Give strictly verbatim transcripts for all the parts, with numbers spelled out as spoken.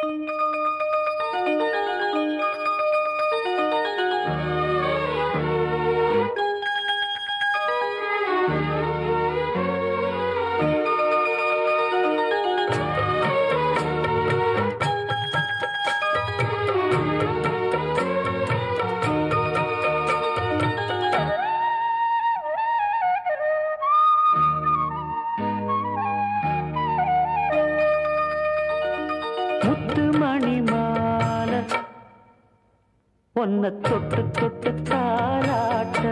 பொன்ன தொட்டு தொட்டு தாலாட்ட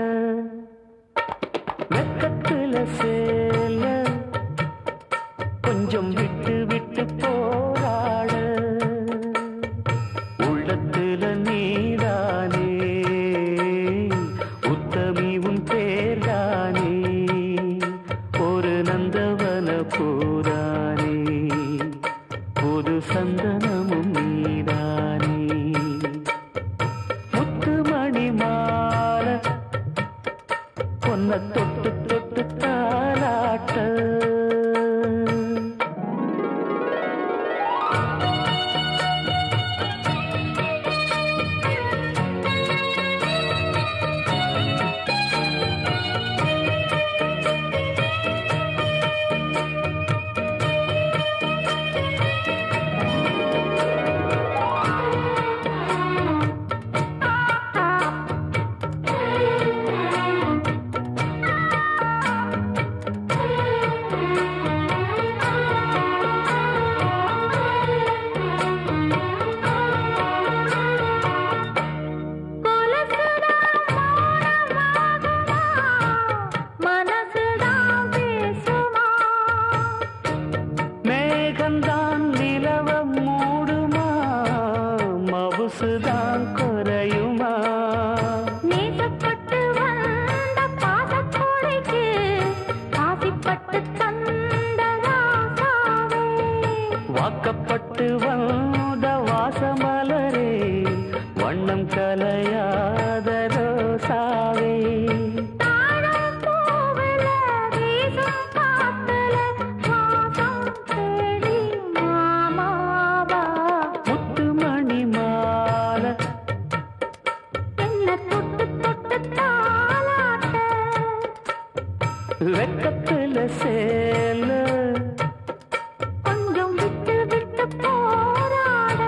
வெக்கத்துல சேல கொஞ்சம் விட்டு விட்டு போராட உள்ளத்துல நீதானே உத்தமி உன் பேர்தானே ஒரு நந்தவன பூரானே புது சந்தனமும் நீதானே பொன்ன தொட்டு தொட்டு தாலாட்ட மவுசுதான் குறையுமா நேசப்பட்டு வந்த பாசக்கோடைக்கு ஆசிப்பட்டு தந்த ராசாவே வாக்கப்பட்டு வந்த வாசமலரே வண்ணம் கலையாத ரோசாவே வெக்கத்துல சேல கொஞ்சம் விட்டு விட்டு போராட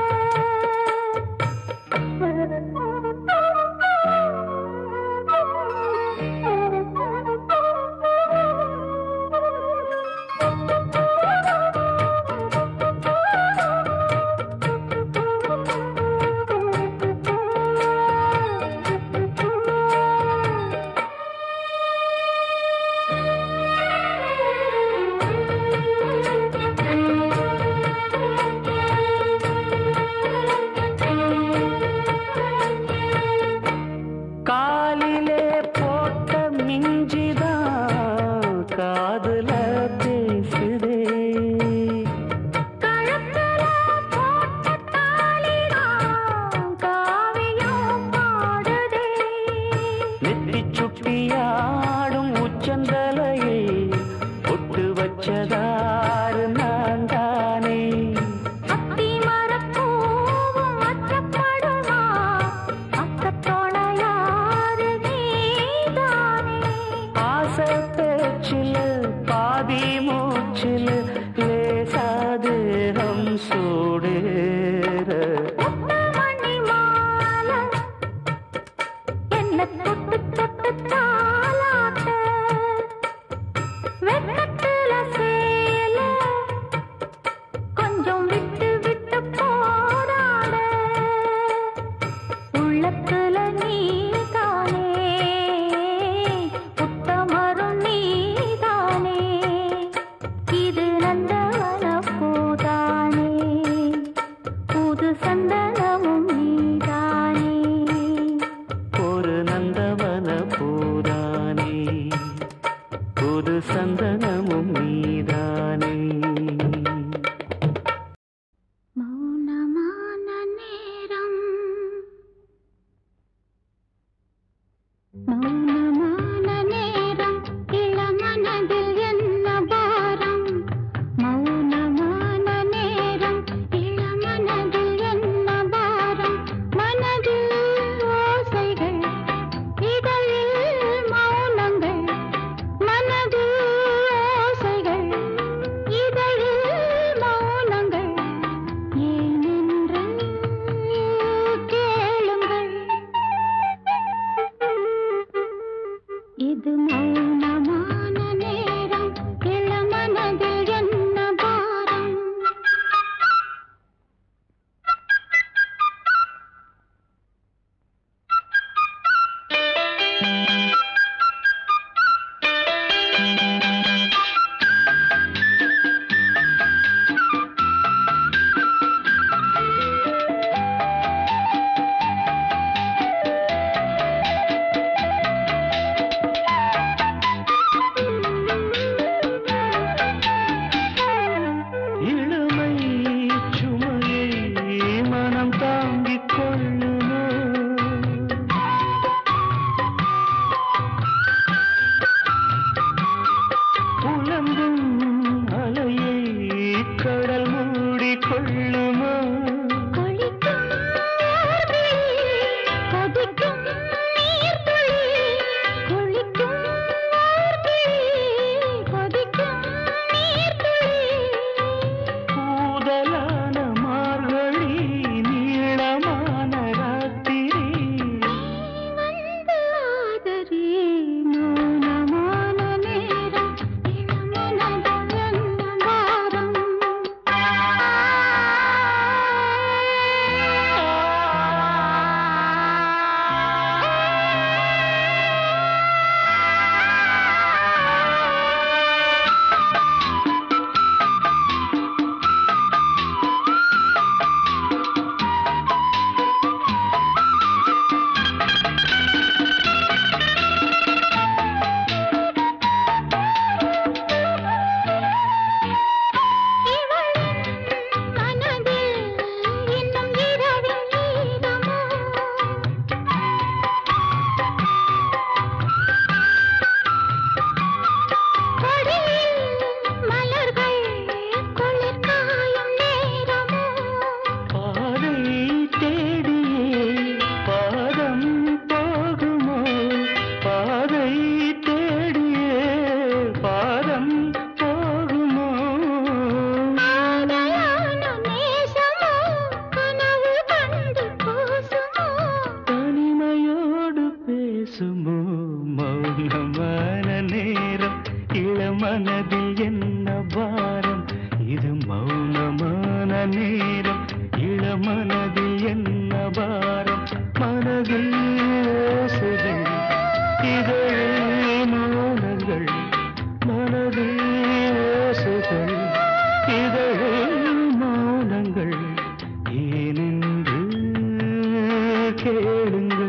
மனதில் என்ன பாரம் மனதில் ஓசுகள் இதழில் மௌனங்கள் மனதில் ஓசுகள் இதழில் மௌனங்கள் ஏனென்று கேளுங்கள்.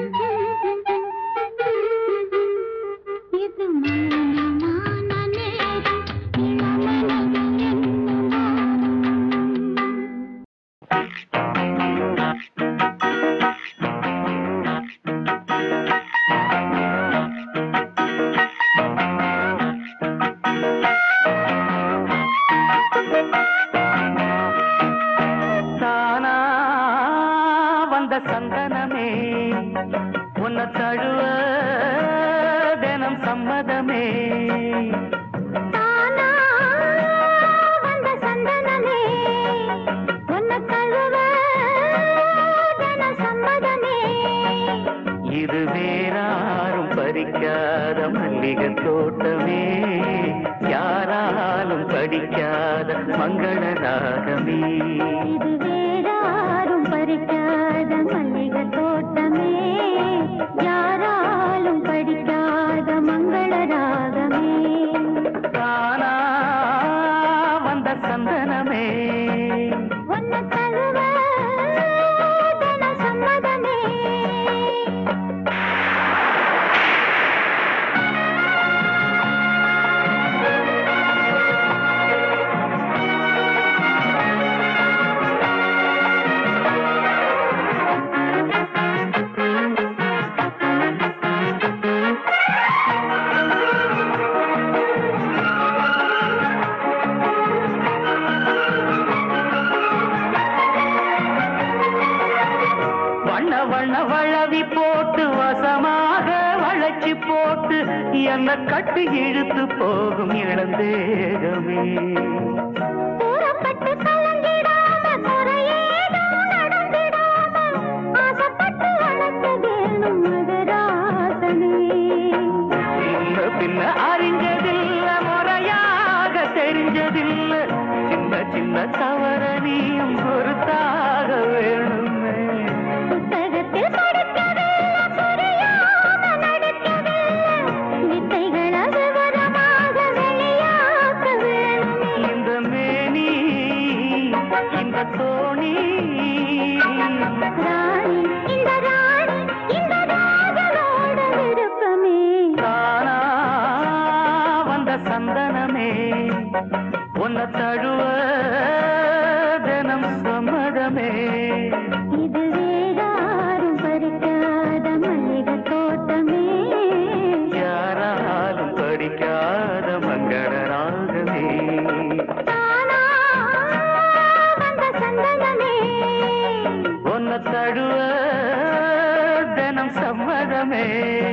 இது மௌனமான நேரம் இளமனதில் என்ன தானா வந்த சந்தனமே உன்னை தழுவ தினம் சம்மதமே. தானா வந்த சந்தனமே உன்னை தழுவ தினம் சம்மதமே. இது வேறாரும் பறிக்காத மல்லிகை தோட்டமே யாராலும் படிக்காத மங்கள ராகமே. இது வேறாரும் பறிக்காத மல்லிகை தோட்டமே யாராலும் படிக்காத மங்கள ராகமே. தானா வந்த சந்தனமே உன்னை தழுவ தினம் சம்மதமே. வண்ண வண்ண வளவி போட்டு வசமாக வளைச்சி போட்டு என்ன கட்டு இழுத்து போகும் இளந்தேகமே. கூறப்பட்டு கலங்கிடாம குறையேதும் நடந்திடாம ஆசைப்பட்டு வளர்க்க வேணும் மகராசனே. சின்ன பின்ன அறிஞ்சதில்ல முறையாக தெரிஞ்சதில்ல சின்ன சின்ன தவறனியும் பொறுத்தாக வேணுமே. புத்தகத்தில் படிக்கவில்லை புரியாம நடிக்கவில்லை வித்தைகளை விவரமாக வெளியாக்க வேணுமே. இந்த மேனி இந்த தோணி ராணி இந்த ராணி இந்த ராஜனோட விருப்பமே. தானா வந்த சந்தனமே உன்னை தழுவ தினம் சம்மதமே. இது வேறாரும் பறிக்காத மல்லிகை தோட்டமே யாராலும் படிக்காத மங்கள ராகமே. தானா வந்த சந்தனமே உன்னை தழுவ தினம் சம்மதமே.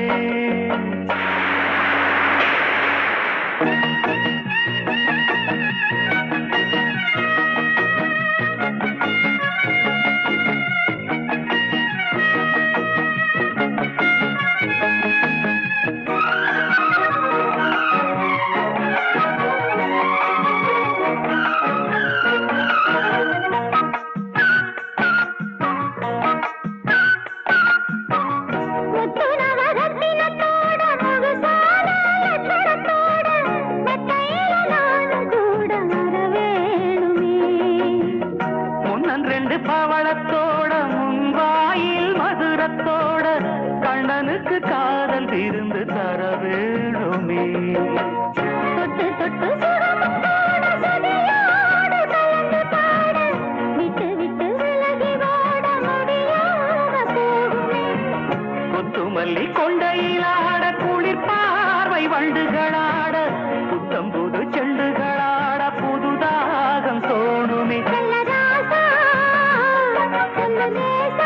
முத்து நவரத்தினத்தோட முழுசான லட்சணத்தோட மெத்தையில நானும் கூட வர வேணுமே. முன்னன் ரெண்டு பவளத்தோட முன்வாயில் மதுரத்தோட கண்ணனுக்கு காதல் விருந்து தர வேணுமே. தொட்டு தொட்டு சுரமுத்தோட சுதியோடு கலந்து பாட விட்டு விட்டு விலகி ஓட முடியாம போகுமே. கொத்துமல்லி கொண்டையிலாட குளிர் பார்வை வண்டுகளாட புத்தம் புது செண்டுகளாட புதுதாகம் தோணுமே. செல்ல ராசா செல்ல நேசா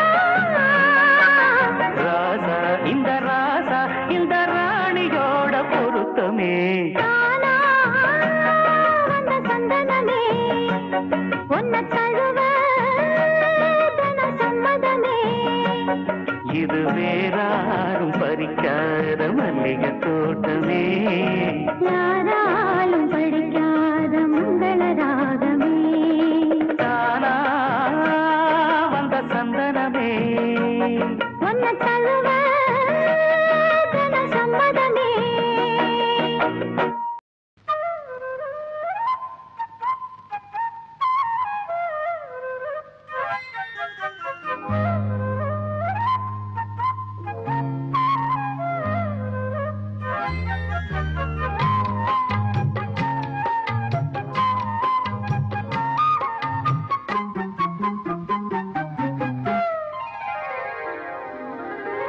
ராசா இந்த ராசா இந்த ராணியோட பொருத்தமே. தானா வந்த சந்தனமே உன்னை தழுவ தினம் சம்மதமே. இது வேறாரும் பறிக்காத மல்லிகை தோட்டமே யாராலும் படிக்காத மங்கள ராகமே. தானா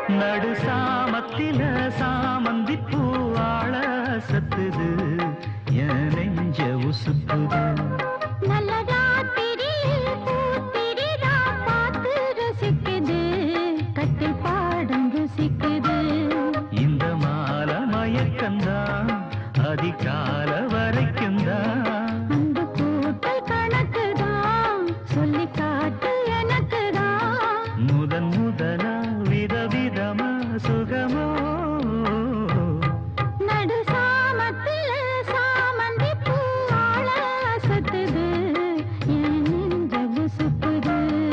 நடு சாமத்தில சாமந்தி பூவாழ சத்துது என் நெஞ்ச உசுப்புது நல்ல ராத்திரியில் பூத்திரிதா பார்த்து ரசிக்குது கட்டில் பாடம் ருசிக்குது இந்த மால மயக்கந்தான் அதிகால வரைக்கும் தான் அந்த கூட்டல் கணக்குதான் சொல்லி காட்டு எனக்குதான் முதன் முதலா விதவிதமா சுகமோ நடு சாமத்தில சாமந்தி பூவாழ அசத்துது என் நெஞ்ச உசுப்புது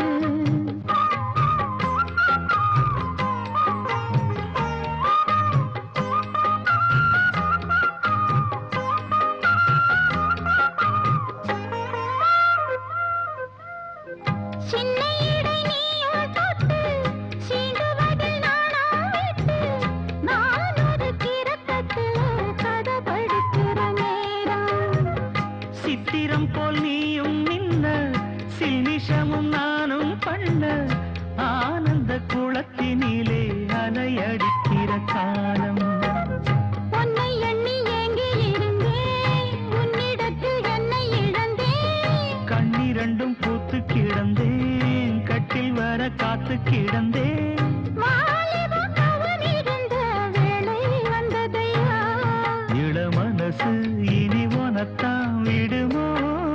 சின்ன இடை நீயும் தொட்டு சீண்டுவதில் நாணம் விட்டு நான் ஒரு கிறக்கத்தில் கதை படிக்கிற நேரம் சித்திரம் போல் நீயும் நின்ன சில்மிஷமும் நானும் பண்ண ஆனந்த குளத்தினிலே அலையடிக்கிற காலம் உன்னை எண்ணி ஏங்கி இருந்தேன் உன்னிடத்தில் என்னை இழந்தேன் கண்ணிரண்டும் பூத்து கிடந்தேன் கட்டில் வர காத்து கிடந்தேன் வாலிபம் அவன் இருந்த வேளை வந்ததையா இள மனசு இனி உனத்தான் விடுமோ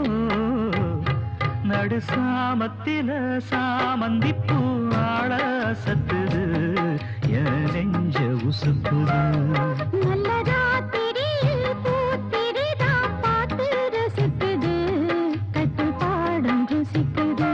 நடு சாமத்தில சாமந்தி பூவாழ சத்துது என் நெஞ்ச உசுப்புது நல்ல ராத்திரியில் பூத்திரிதா பார்த்து ரசிக்குது கட்டில் பாடம் ருசிக்குது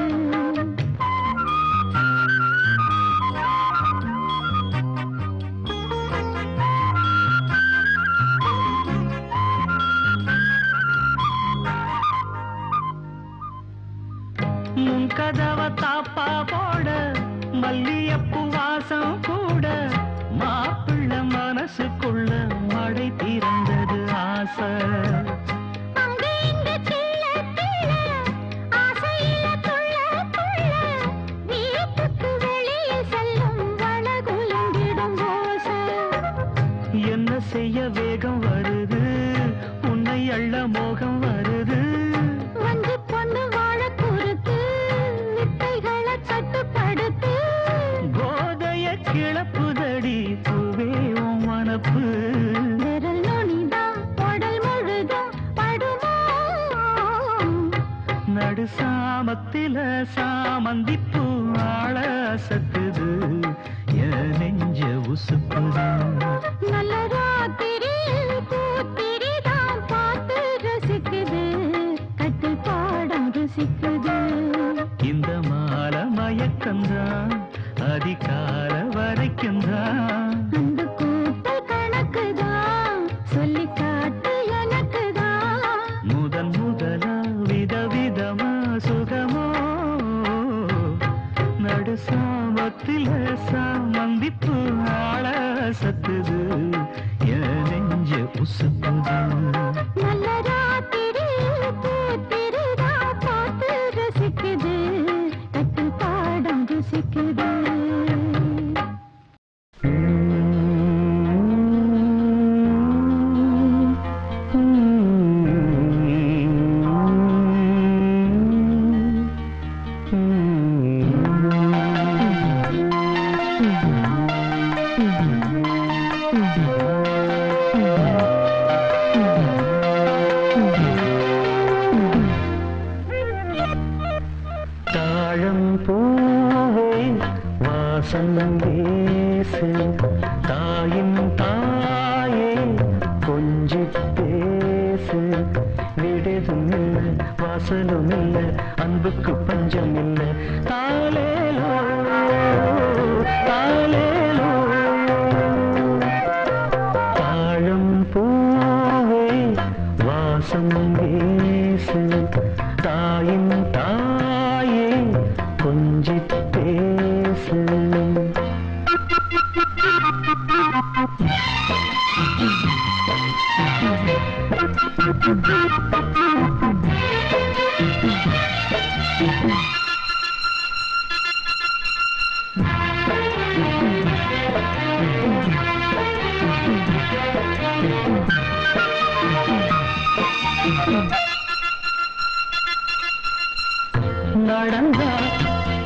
முன் கதவ தாப்பா போட மல்லியப்பூ வாசம் கூட மாப்பிள்ள மனசுக்குள்ள மழை திறந்தது ஆசை அங்க இங்க கிள்ள கிள்ள ஆசையில துள்ள துள்ள வீட்டுக்கு வெளியில் செல்லும் வளகுலங்கிடும் ஓசை என்ன செய்ய வேகம் வருது உன்னை அள்ள மோகம் வருது வந்து பொண்ணு வாழ குறுத்து வித்தைகளை கட்டுப்படுத்து போதைய கிளப்புதடி பூவே உன் மனப்பு விரல் நுனிதான் உடல் முழுதும் படுமோ நடு சாமத்தில சாமந்தி பூவாழ சத்துது என் நெஞ்ச உசுப்புது நல்ல ராத்திரியில் பூத்திரிதான் பார்த்து ரசிக்குது கட்டில் பாடம் ருசிக்குது இந்த மால மயக்கந்தான் அதிகால வரைக்கும் தான் அந்த கூட்டல் கணக்குதான் சொல்லி காட்டு எனக்குதான் முதன் முதலா விதவிதமா சுகமோ நடு சாமத்தில சாமந்தி பூவாழ சத்துது என் நெஞ்ச உசுப்புது நல்ல ராத்திரியில் பூத்திரிதான் பார்த்து ரசிக்குது கட்டில் பாடம் ருசிக்குது தாழம் பூவே வாசம் வீசு தாயின் தாயே கொஞ்சி பேசு விடுதும் இல்ல வாசலும் இல்ல அன்புக்கு பஞ்சம் இல்ல தாலேலோ தாலேலோ தாழம் பூவே வாசம் வீசு தாயின் தாயே கொஞ்சி பேசு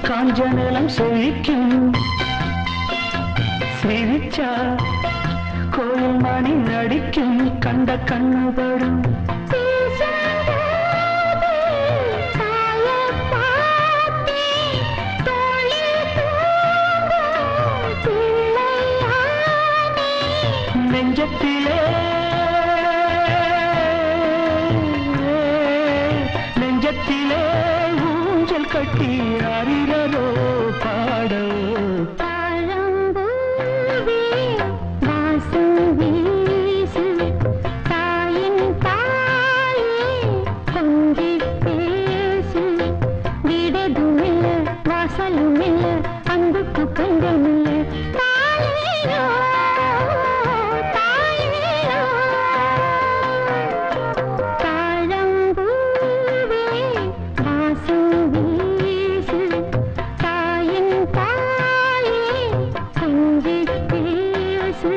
காஞ்ச நிலம் செழிக்கும் சிரிச்சா கோயில் மணி நடிக்கும் கண்ட கண்ணுபடும் நெஞ்சத்திலே நெஞ்சத்திலே ஊஞ்சல் கட்டி அறிரோ பாடோ அன்புக்கு பஞ்சமில்லை தாயோ தாயோ தாழம்பூவே வாசம் வீசு தாயின் தாயே கொஞ்சி பேசு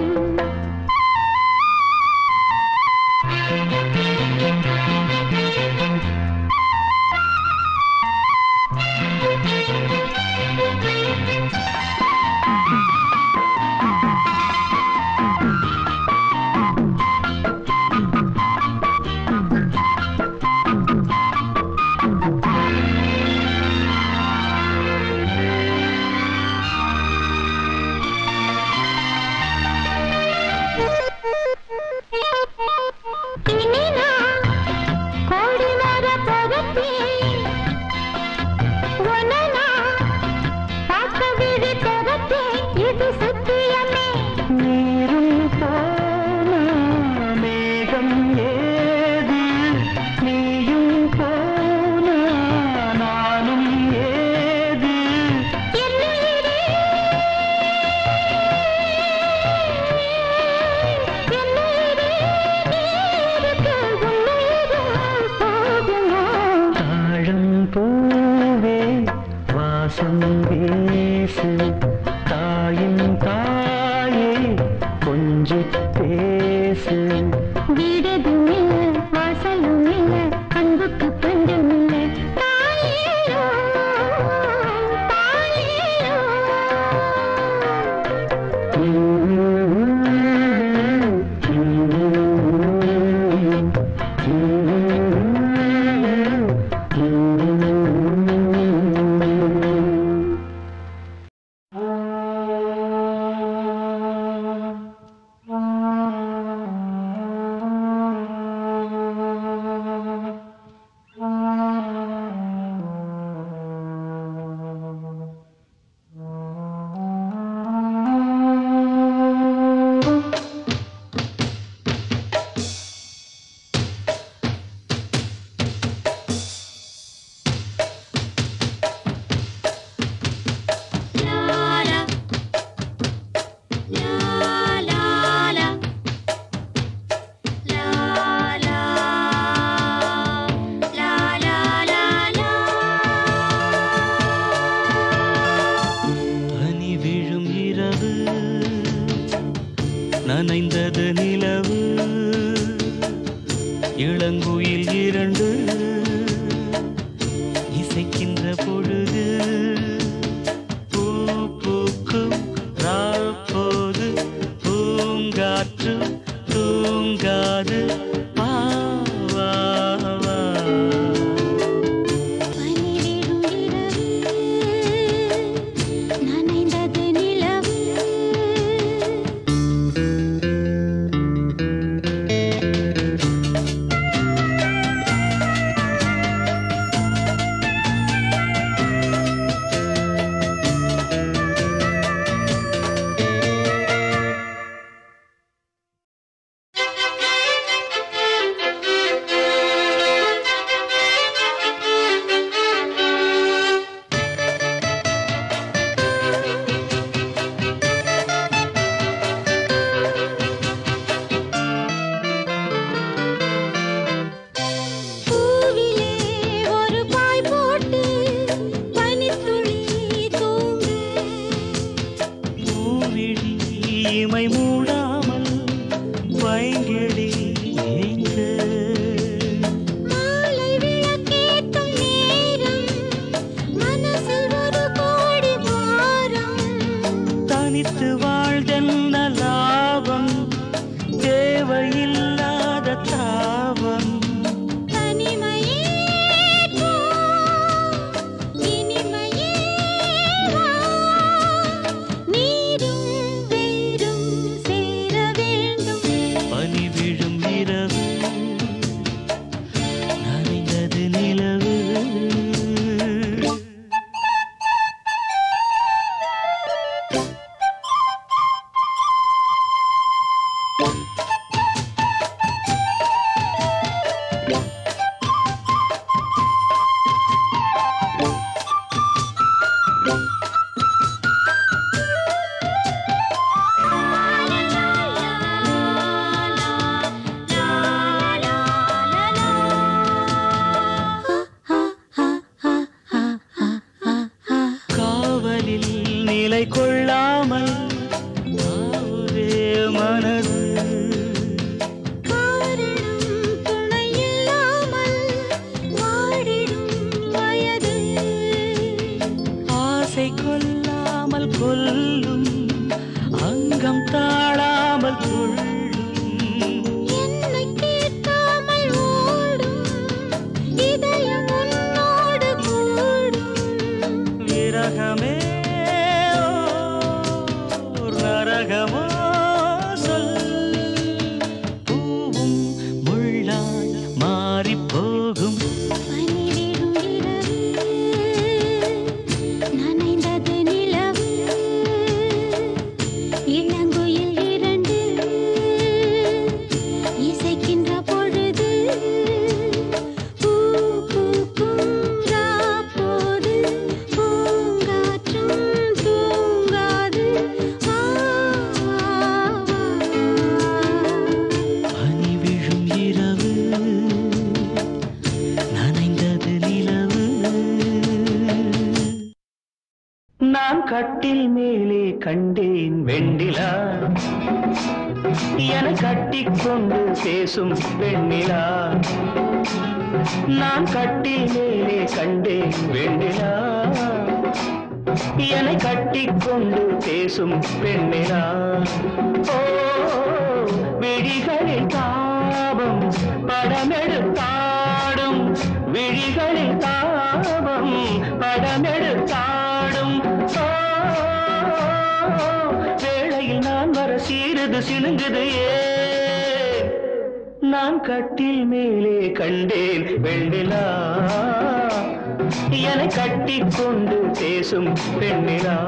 நனைந்தது நிலவு இளங்குயில் இரண்டு இசைக்கின்ற பொழுது பூ பூக்கும் ராப்போது பூங்காற்று தூங்காது வா வா வா நனைந்தது நிலவு தனித்து வாழ்தென்ன லாபம் தேவையில்லாத தாபம் கொள்ளாமல் ஒரே மனது காரணம் துணையில்லாமல் வாடிடும் வயது ஆசை கொல்லாமல் கொல்லும் அங்கம் தாழாமல் கொள்ளும் என்னை கேட்காமல் ஓடும் இதயம் உன்னோடு கூடும் விரகமே நரகமோ சொல் பூவும் முள்ளாய் மாறிப் போகும் பனிவிடும் இரவு நனைந்தது நிலவு இளங்குயில் இரண்டு இசைக்கின்ற பொழுது பூ பூக்கும் ராப்போது பூங்காற்றும் தூங்காது நான் கட்டில் மேலே கண்டேன் வெண்ணிலா என கட்டிக்கொண்டு பேசும் வெண்ணிலா நான் கட்டில் மேலே கண்டேன் வெண்ணிலா என கட்டிக்கொண்டு பேசும் பெண்ணிலா ஓ விழிகளில் தாபம் படமெடுத்தாடும் விழிகளில் தாபம் படமெடுத்தாடும் வேளையில் நான் வர சீருது சினுங்குது ஏன் நான் கட்டில் மேலே கண்டேன் வெண்ணிலா என கட்டிக்கொண்டு பேசும் பெண்ணிலா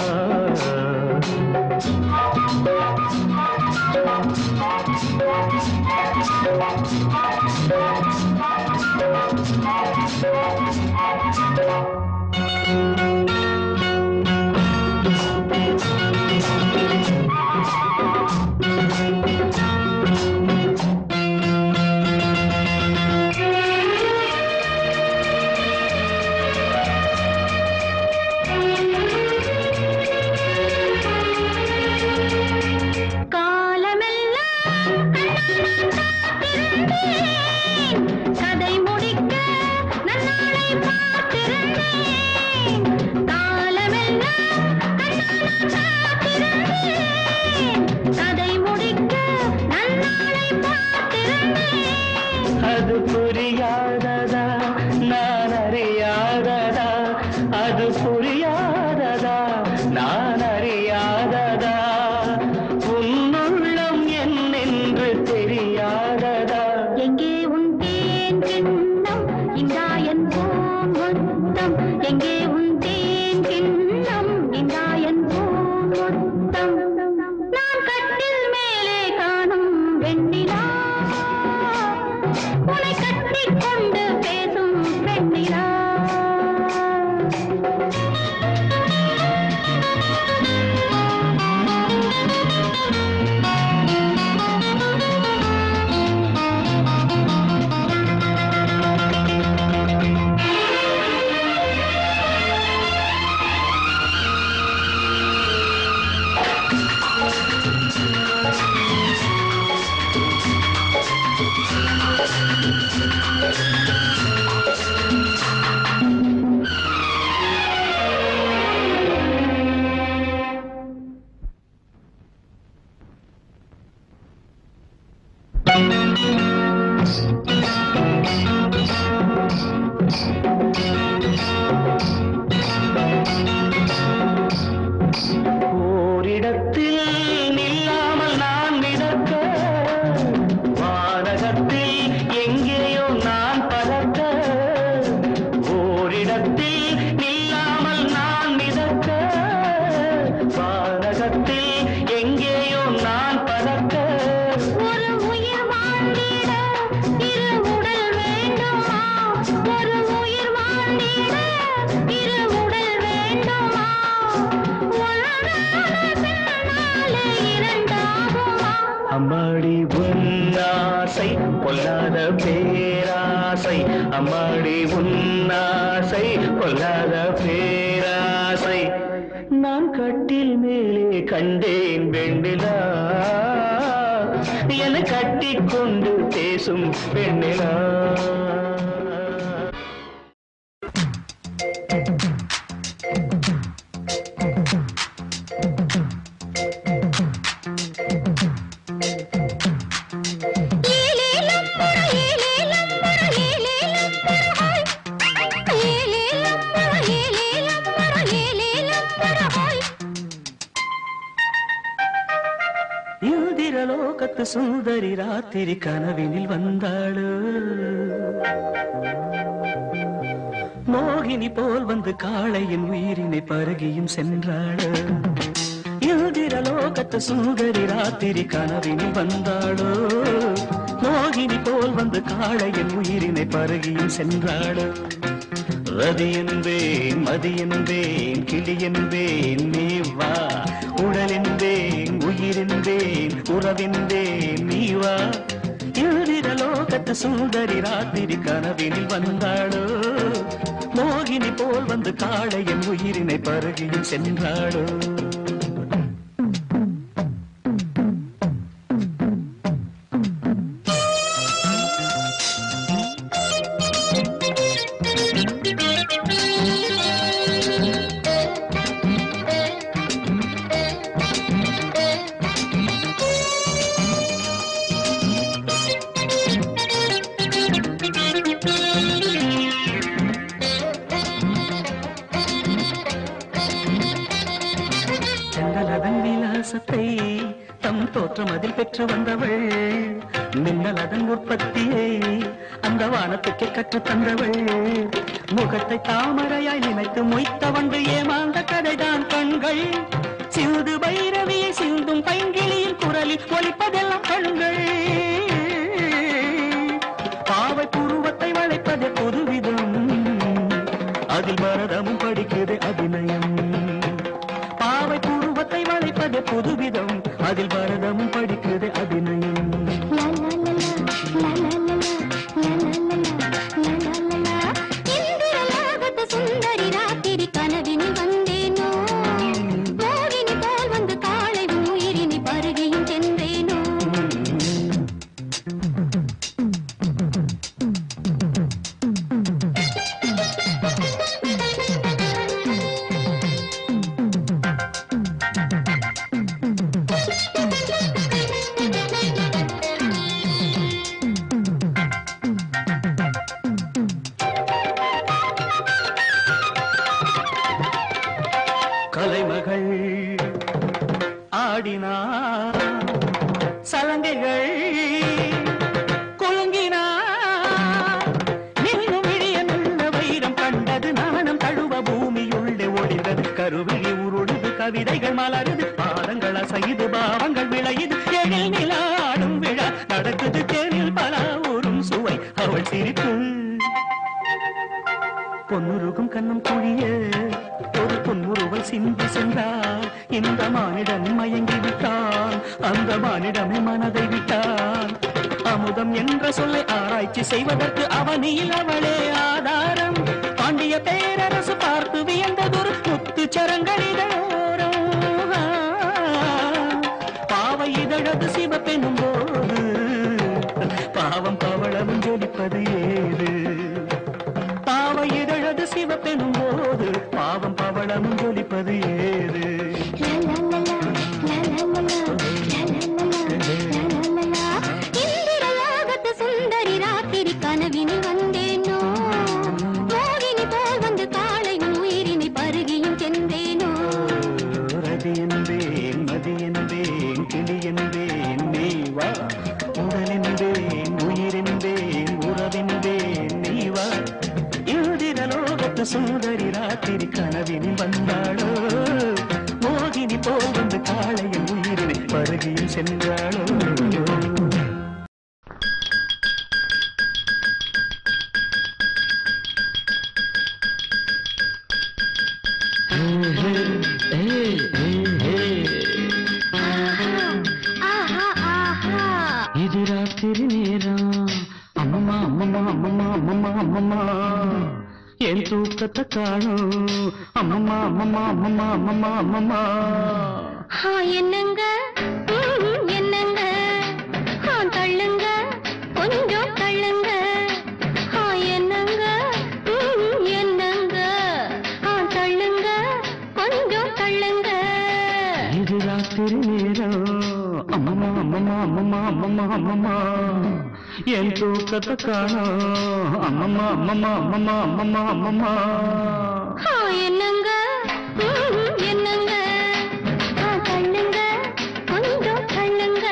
கதை முடிக்க நன்னாளை பார்த்திருந்தேன் காலமெல்லாம் காத்திருந்தேன் கதை முடிக்க நன்னாளை பார்த்திருந்தேன் அது புரியாததா நான் அறியாததா அது புரியாததா நான் அறியாததா உன்னுள்ளம் என்னென்று தெரியாததா எங்கே உன் தேன் கிண்ணம் இந்தாயன் பூங்கொத்தம் எங்கே உன் தேன் கிண்ணம் இந்தாயன் பூங்கொத்தம் நான் கட்டில் மேலே காணும் வெண்ணிலா உன்னை கட்டிக் கொண்டு பேசும் பெண்ணிலா பொல்லாத பேராசை நான் கட்டில் மேலே கண்டேன் வெண்ணிலா என கட்டிக்கொண்டு பேசும் பெண்ணிலா லோகத்து சுந்தரி ராத்திரி கனவினில் வந்தாளு மோகினி போல் வந்து காளையின் உயிரினை பருகியும் சென்றாளு இந்திர லோகத்து சுந்தரி ராத்திரி கனவினில் வந்தாளு மோகினி போல் வந்து காளையின் உயிரினை பருகியும் சென்றாளு ரதி என்பேன் மதி என்பேன் கிளி என்பேன் நீ வா உடல் என்பேன் உயிர் என்பேன் உறவென்பேன் நீ வா இந்திர லோகத்து சுந்தரி ராத்திரி கனவினில் வந்தாளோ மோகினி போல் வந்து காளையின் உயிரினை பருகியும் சென்றாளோ தம் தோற்றம் அதில் பெற்று வந்தவள் மின்னல் அதன் உற்பத்தியை அந்த வானத்துக்கே கற்று தந்தவள் முகத்தை தாமரையாய் நினைத்து மொய்த்த வந்து ஏமாந்த கதைதான் கண்கள் சிந்து பைரவியை சிந்தும் பைங்கிளியின் குரலில் ஒலிப்பதெல்லாம் கண்கள் பாவை புருவத்தை வளைப்பதே புதுவிதம் அதில் பரதமும் படிக்குது அபிநயம் பாவை புருவத்தை வளைப்பதே புதுவிதம் அதில் பரதமும் படிக்குது அபிநயம் சுந்தரி ராத்திரி கனவினில் வந்தேனோ மோகினி போல் வந்து காளை உயிரினை பருகியும் சென்றேனோ கலைமகள் ஆடினார் சலங்கைகள் குலுங்கினார் நின்னும் விழிய நல்ல வைரம் கண்டது நாணம் தழுவ பூமியுள்ளே ஒளிந்தது கருவிழி உருடுது கவிதைகள் மலருது பாதங்கள் அசையுது பாவங்கள் விளையுது எழில் நிலாடும் விழா நடக்குது தேனில் பல ஊரும் சுவை அவள் சிரிப்பு பொன்னுருகும் கண்ணம் குழிய ஒரு பொன்முருவல் சிந்தி சென்றார் இந்த மானிடன் மயங்கி விட்டான் அந்த மானிடமே மனதை விட்டான் அமுதம் என்ற சொல்லை ஆராய்ச்சி செய்வதற்கு அவனியில் அவளே ஆதாரம் பாண்டிய பேரரசு பார்த்து வியந்ததொரு முத்து சரங்களிதழோரம் பாவை இதழது சிவப்பெனும் போது பாவம் பவளமும் ஜொலிப்பது ஏது பாவை இதழது சிவப்பெனும் போது பாவம் பவளமும் ஜொலிப்பது ஏது சுந்தரி ராத்திரி கனவினில் வந்தேனோ மோகினி போல் வந்து காளை உயிரினை பருகியும் சென்றேனோ ரதி என்பேன் மதி என்பேன் கிளி என்பேன் நீ வா உடல் என்பேன் உயிர் என்பேன் உறவென்பேன் நீ வா இந்திர லோகத்து சுந்தரி ராத்திரி கனவினில் வந்தாளோ மோகினி போல் வந்து காளையின் உயிரினை பருகியும் சென்றாளோ இது ராத்திரி நேரம் அம்மம்மா அம்மம்மா அம்மம்மா அம்மம்மா அம்மம்மா என் தூக்க தூக்கத்தை காணும் அம்மம்மா அம்மம்மா அம்மம்மா அம்மம்மா அம்மம்மா என்னங்க ம், என்னங்க ஆ, தள்ளுங்க கொஞ்சம் தள்ளுங்க ஆ, என்னங்க ம், என்னங்க ஆ, தள்ளுங்க கொஞ்சம் தள்ளுங்க இது ராத்திரி நேரம் அம்மம்மா அம்மம்மா அம்மம்மா அம்மம்மா அம்மம்மா என் தூக்கத்தை காணும் அம்மம்மா அம்மம்மா அம்மம்மா அம்மம்மா அம்மம்மா ஆ, என்னங்க ம், என்னங்க ஆ, தள்ளுங்க கொஞ்சம் தள்ளுங்க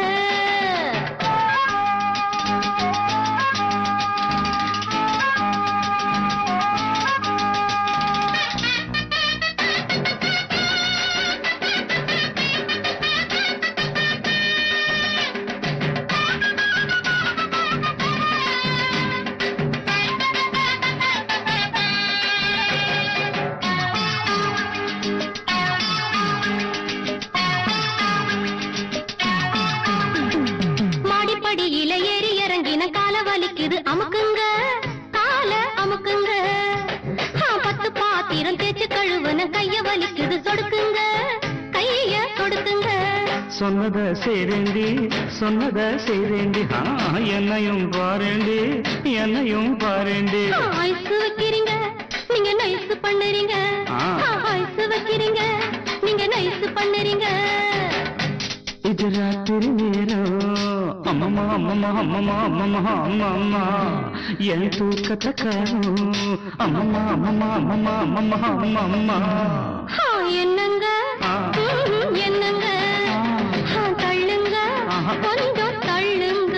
மாடிப்படியில ஏறி இறங்கின கால வலிக்குது அமுக்குங்க கால அமுக்குங்க ஆ, பத்து பாத்திரம் தேய்ச்சு கழுவுன கைய வலிக்குது சொடுக்குங்க கைய சொடுக்குங்க சொன்னத செய்றேண்டி சொன்னத செய்றேண்டி ஆ, என்னையும் பாரேண்டி என்னையும் பாரேண்டி ஆ, ஐஸ் வைக்கிறீங்க நீங்க நைஸ் பண்ணுறீங்க ஆ. ஆ, ஐஸ் வைக்கிறீங்க நீங்க நைஸ் பண்ணுறீங்க இது ராத்திரி நேரம் அம்மம்மா அம்மம்மா அம்மம்மா அம்மம்மா அம்மம்மா என் தூக்கத்தை காணும் அம்மம்மா அம்மம்மா அம்மம்மா அம்மம்மா அம்மம்மா ஆ, என்னங்க ஆ. ம், என்னங்க ஆ, தள்ளுங்க ஆஹா. கொஞ்சம் தள்ளுங்க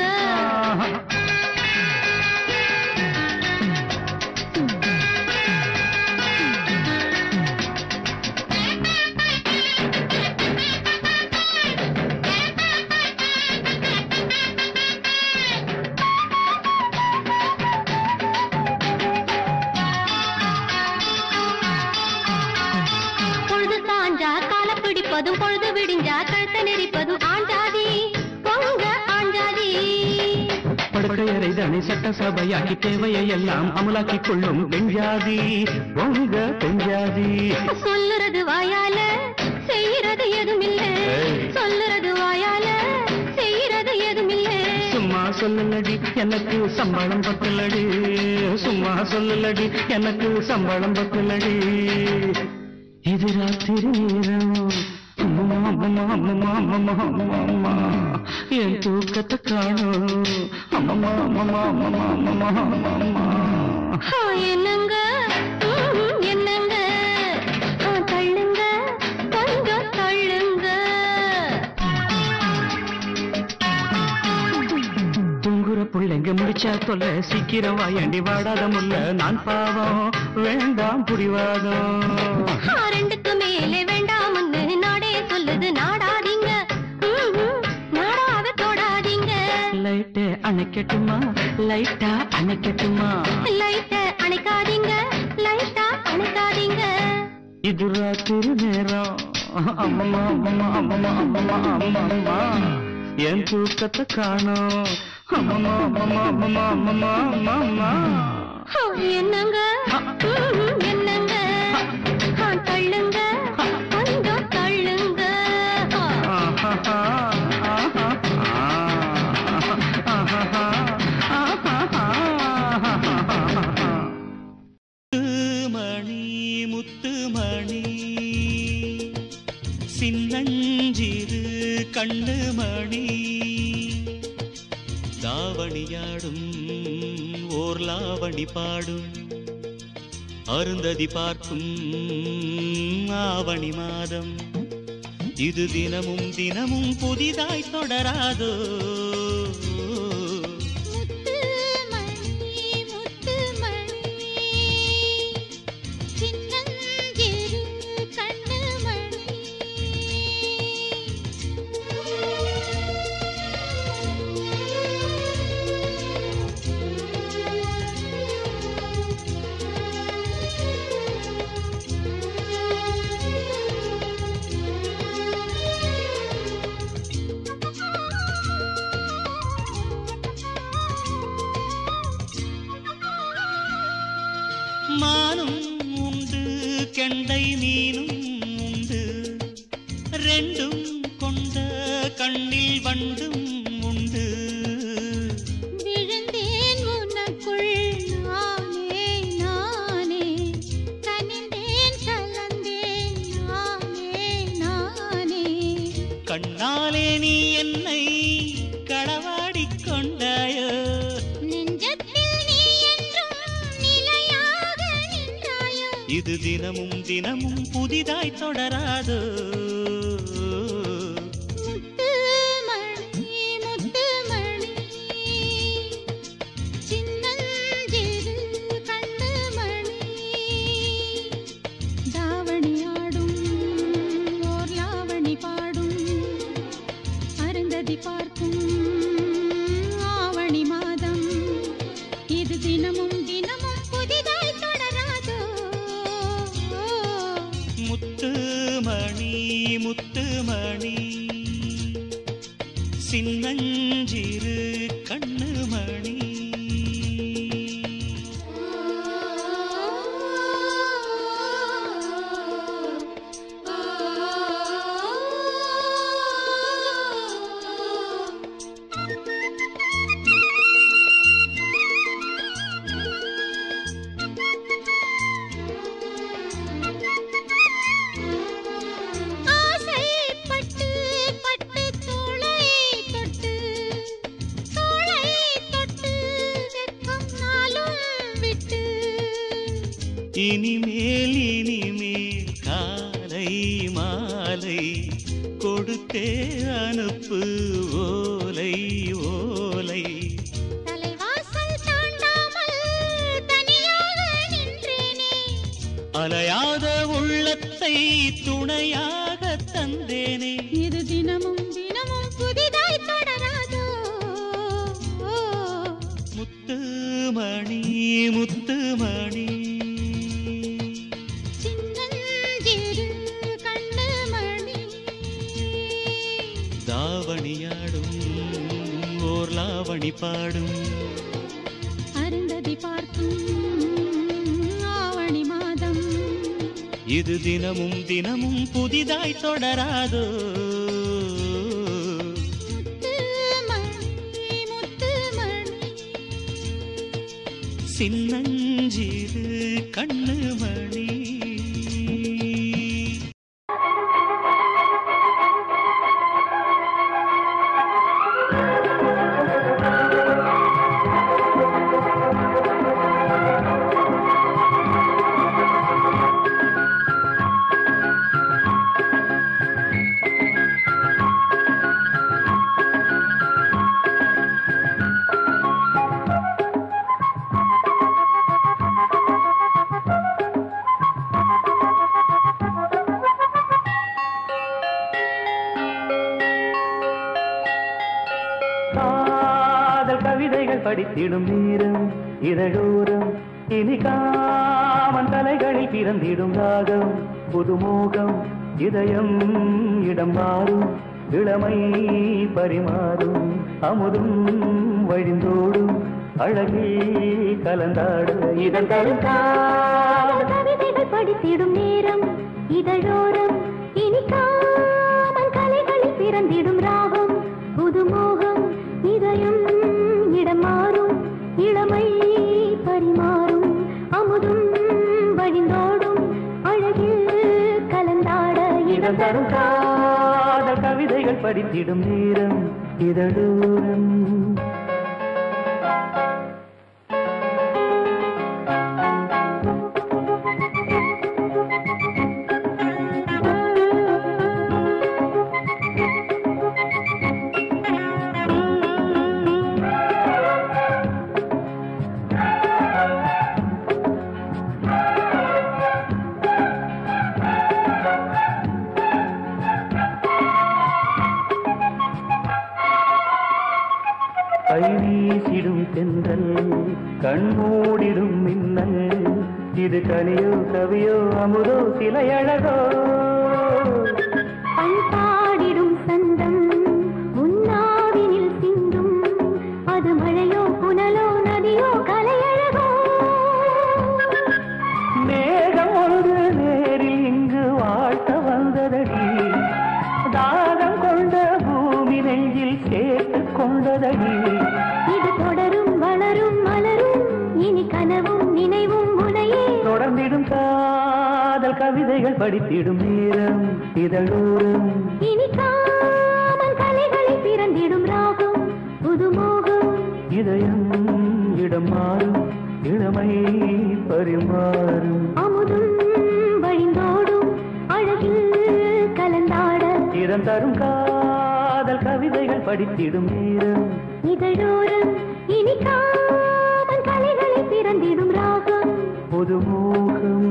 பொழுது சாஞ்சா கால பிடிப்பதும் பொழுது விடிஞ்சா கழுத்த நெரிப்பதும் ஆண்டாதி பொங்க ஆண்டாதி படுக்கையறை தானே சட்டசபையாக்கி தேவையை எல்லாம் அமலாக்கிக் கொள்ளும் பெண்ஜாதி உங்க பெண்ஜாதி சொல்லுறது வாயால செய்யறது எதுமில்ல ஏய். சொல்லுறது வாயால செய்யறது எதுமில்ல சும்மா சொல்லலடி எனக்கு சம்பளம் பத்தலடி சும்மா சொல்லலடி எனக்கு சம்பளம் பத்தலடி இது ராத்திரி நேரம் அம்மம்மா அம்மம்மா அம்மம்மா அம்மம்மா அம்மம்மா அம்மா என் தூக்கத்தை காணும் அம்மம்மா அம்மம்மா அம்மம்மா அம்மம்மா அம்மம்மா ஆ, என்னங்க ம், என்னங்க ஆ, தள்ளுங்க கொஞ்சம் தள்ளுங்க தூங்குற புள்ளைங்க முடிச்சா தொல்ல சீக்கிரம் வாயாண்டி வாடாத முல்ல நான் பாவம் வேண்டாம் புரிவாதம் ஆ, ரெண்டுக்கு மேலே வேண்டாம்னு நாடே சொல்லுது நாடாதீங்க ம், ம், நாடாத தொடாதீங்க லைட்டை அணைக்கட்டுமா லைட்டா அணைக்கட்டுமா லைட்ட அணைக்காதீங்க லைட்டா அணைக்காதீங்க இது ராத்திரி நேரம் அம்மம்மா அம்மம்மா அம்மம்மா அம்மம்மா அம்மம்மா என் தூக்கத்தை காணோம் அம்மம்மா அம்மம்மா அம்மம்மா அம்மம்மா அம்மம்மா ஆ, என்னங்க ம், என்னங்க ஆ, தள்ளுங்க கொஞ்சம் தள்ளுங்க ஆ. ஆஹா ஆஹா ஆஹா ஆஹா மணி முத்துமணி சின்னஞ்சிறு கண்ணு மணி தாவணியாடும் ஓர் லாவணி பாடும் அருந்ததி பார்க்கும் ஆவணி மாதம் இது தினமும் தினமும் புதிதாய் தொடராதோ ரெண்டும் கொண்ட கண்ணில் வண்டும் உண்டு. விழுந்தேன் உனக்குள் நானே நானே கனிந்தேன் கலந்தேன் நானே நானே. கண்ணாலே நீ என்னை களவாடிக் கொண்டாயோ, நெஞ்சத்தில் நீ என்றும் நிலையாக நின்றாயோ. இது தினமும் தினமும் புதிதாய் தொடராதோ. முத்துமணி முத்துமணி சின்னஞ்சிறு கண்ணுமணி தாவணியாடும் ஓர் லாவணி பாடும் அருந்ததி பார்க்கும் ஆவணி மாதம். இது தினமும் தினமும் புதிதாய் தொடராதோ. முத்துமணி முத்துமணி சின்னஞ்சிறு கண்ணுமணி. ஆசைப்பட்டு பட்டு தோளை தொட்டு தோளை தொட்டு வெட்கம் நாளும் விட்டு. இனிமேல் இனிமேல் காலை மாலை கொடுத்தே அனுப்பு ஓலை ஓலை. தலைவாசல் தாண்டாமல் தனியாக நின்றேனே. அலையாத உள்ளத்தை துணையாக தந்தேனே. இது தினமும் தினமும் புதிதாய் தொடராதோ. முத்துமணி முத்துமணி சின்னஞ்சிறு கண்ணுமணி தாவணியாடும் ஓர் லாவணி பாடும் அருந்ததி பார்க்கும் ஆவணி மாதம். இது தினமும் தினமும் புதிதாய் தொடராதோ. முத்துமணி முத்துமணி சின்னஞ்சிறு கண்ணுமணி. படித்திடும் நேரம் இதழோரம் இனி காமன் தலைகளில் பிறந்திடும் ராகம் புதுமோகம் இதயம் இடம் மாறும் இளமை பரிமாறும் அமுதும் வழிந்தோடும் அழகில் கலந்தாடு இதழ் கவிதைகள் படித்திடும் நேரம் இதழோரம் இனி காமன் கலைகளில் பிறந்திடும் ராகம் புதுமோகம் இதயம் இடம் மாறும் இளமை பரிமாறும் அமுதும் வழிந்தோடும் அழகில் கலந்தாட இடம் தரும் காதல் கவிதைகள் படித்திடும் நேரம் இதழோரம். கைவீசிடும் தென்றல் கண்மூடிடும் மின்னல் இது கனியோ கவியோ அமுதோ சிலையழகோ பண்பாடிடும் சந்தம் உன்னாவினில் சிந்தும் அது மழையோ புனலோ நதியோ கலையழகோ மேகம் ஒன்று நேரில் இங்கு வாழ்த்த வந்ததடி கவிதைகள் படித்திடும் நேரம் இதழோரம் இனிக்காமல் கலைகளை பிறந்திடும் ராகம் புதுமோகம் இதயம் இடம் மாறும் இளமை பரிமாறும் அமுதும் வழிந்தோடும் அழகில் கலந்தாட இறந்தரும் காதல் கவிதைகள் படித்திடும் நேரம் இதழோரம் இனிக்காமல் கலைகளை பிறந்திடும் ராகம் புதுமோகம்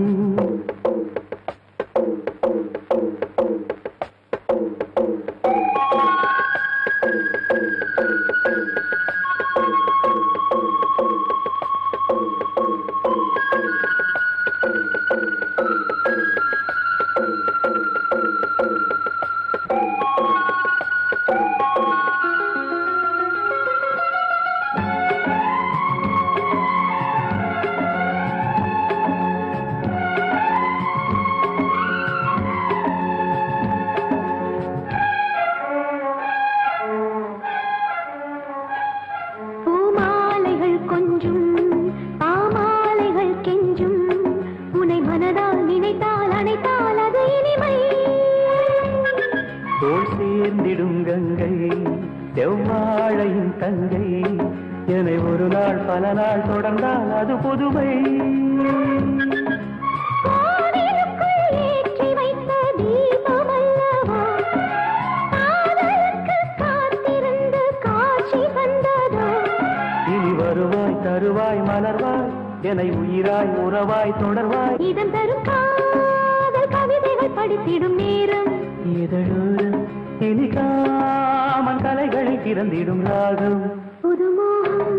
தோள் சேர்ந்திடும் கங்கை செவ்வாழையின் தங்கை என்னை ஒரு நாள் பல நாள் தொடர்ந்தால் அது புதுமை ஏற்றி வைத்த தீபமல்லவா காதலுக்கு காத்திருந்து காட்சி வந்ததோ இனி வருவாய் தருவாய் மலர்வாய் என்னை உயிராய் உறவாய் தொடர்வாய் இதன் தரும் காதல் கவிதைகள் படித்திடும் நேரம் இதழோரம் இனிக்காமல் கலைகளை பிறந்திடும் ராகம் புதுமோகம்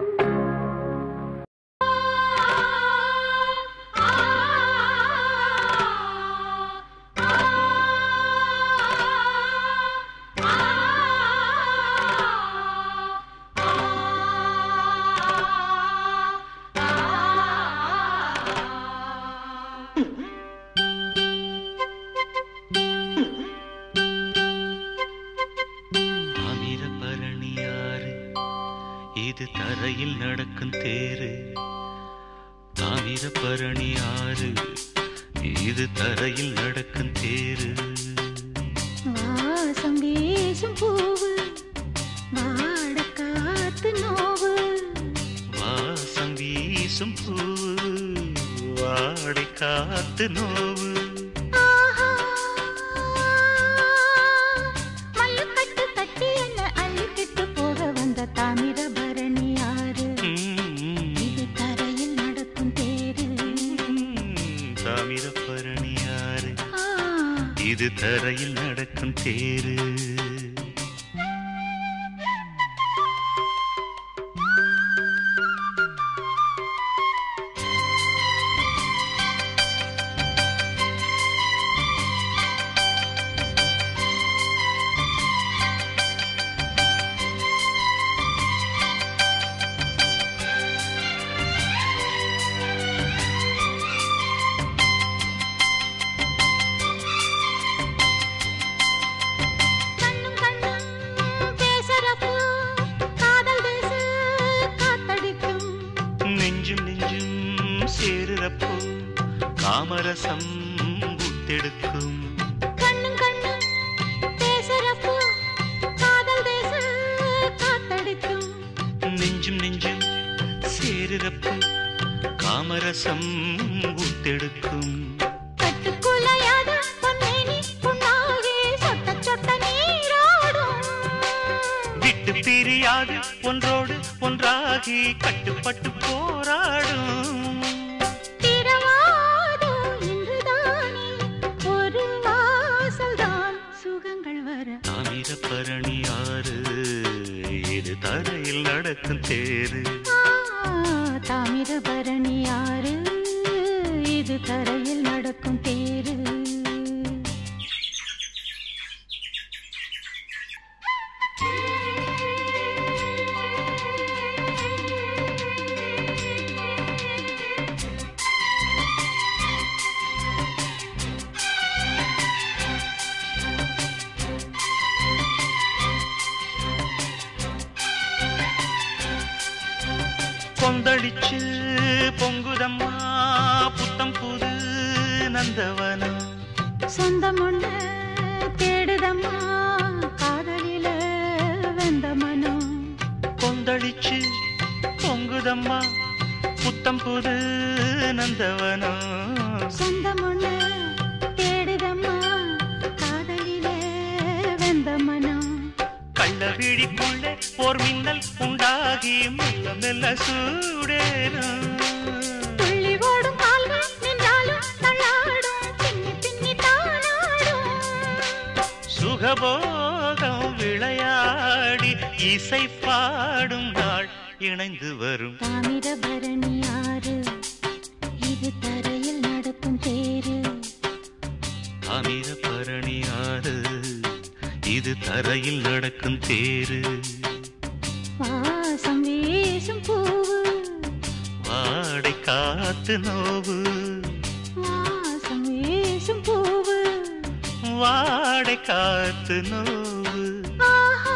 இது தரையில் நடக்கும் தேரு தாமிரபரணி ஆறு இது தரையில் நடக்கும் தேரு வாசம் வீசும் பூவு வாட காத்து நோவு வாசம் வீசும் பூவு வாடை காத்து நோவு மல்லுக்கட்டு கட்டி என்ன அள்ளிக்கிட்டு போக வந்த தாமிரபரணி ஆறு இது தரையில் நடக்கும் தேரு தாமிரபரணி ஆறு இது தரையில் நடக்கும் தேரு சேருறப்போ காமரசம் ஊத்தெடுக்கும் கண்ணும் கண்ணும் பேசுறப்போ காதல் தேச காத்தடிக்கும் நெஞ்சும் நெஞ்சும் சேருறப்போ காமரசம் ஊத்தெடுக்கும் கட்டுக்குலையாத பொன்னேனி புண்ணாகி சொட்ட சொட்ட நீராடும் விட்டு பிரியாது ஒன்றோடு ஒன்றாகி கட்டுப்பட்டு போராடும் தாமிரபரணி ஆறு இது தரையில் நடக்கும் தேரு தாமிரபரணி ஆறு இது தரையில் நடக்கும் தேரு கொந்தளிச்சு பொங்குதம்மா புத்தம் புது நந்தவனம் சொந்தம் ஒண்ணு தேடுதம்மா காதலில வெந்த மனம் கொந்தளிச்சு பொங்குதம்மா புத்தம் புது நந்தவனம் சொந்தம் ஒண்ணு தேடுதம்மா காதலில வெந்த மனம் கள்ள விழிக்குள்ளே போர் மின்னல் உண்டாகி மெல்ல மெல்ல சூடேறும் துள்ளி ஓடும் கால்கள் நின்றாலும் தள்ளாடும் பின்னி பின்னி தானாடும் சுகபோகம் விளையாடி இசை பாடும் நாள் இணைந்து வரும் தாமிரபரணி ஆறு இது தரையில் நடக்கும் தேரு தாமிரபரணி ஆறு இது தரையில் நடக்கும் தேரு வாசம் வீசும் பூவு வாடை காத்து நோவு வாசம் வீசும் பூவு வாடை காத்து நோவு ஆஹா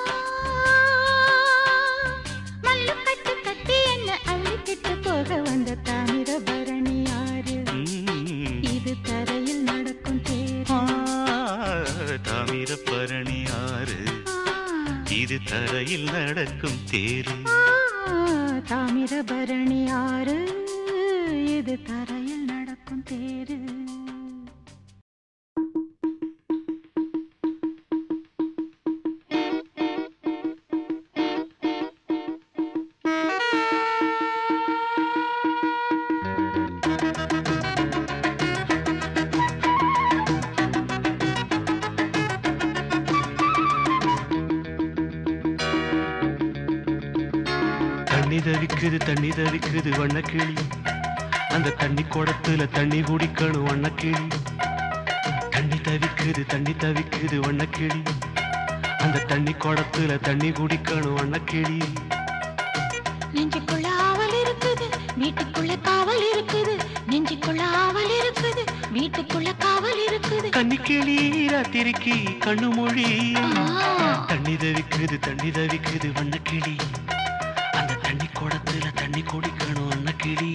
மல்லு கட்டு கட்டி என்ன அள்ளிக்கிட்டு போக வந்த தாமிரபரணி ஆறு இது தரையில் நடக்கும் தேரு தாமிரபரணி ஆறு இது தரையில் நடக்கும் தேரு தாமிரபரணி ஆறு இது தரையில் நடக்கும் தேரு தண்ணி தவிக்குது தண்ணி தவிக்குது வண்ணக்கிளி அந்த தண்ணி குடத்துல தண்ணி குடிக்கணும் வண்ணக்கிளி தண்ணி தவிக்குது தண்ணி தவிக்குது வண்ணக்கிளி அந்த தண்ணி குடத்துல தண்ணி குடிக்கணும் வண்ணக்கிளி நெஞ்சுக்குள்ள ஆவல் இருக்குது வீட்டுக்குள்ள காவல் இருக்குது நெஞ்சுக்குள்ள ஆவல் இருக்குது வீட்டுக்குள்ள காவல் இருக்குது கன்னிக்கிளி ராத்திரிக்கு கண்ணு மொழி தண்ணி தவிக்குது தண்ணி தவிக்குது வண்ணக்கிளி அந்த தண்ணி குடத்துல தண்ணி குடிக்கணும் வண்ணக்கிளி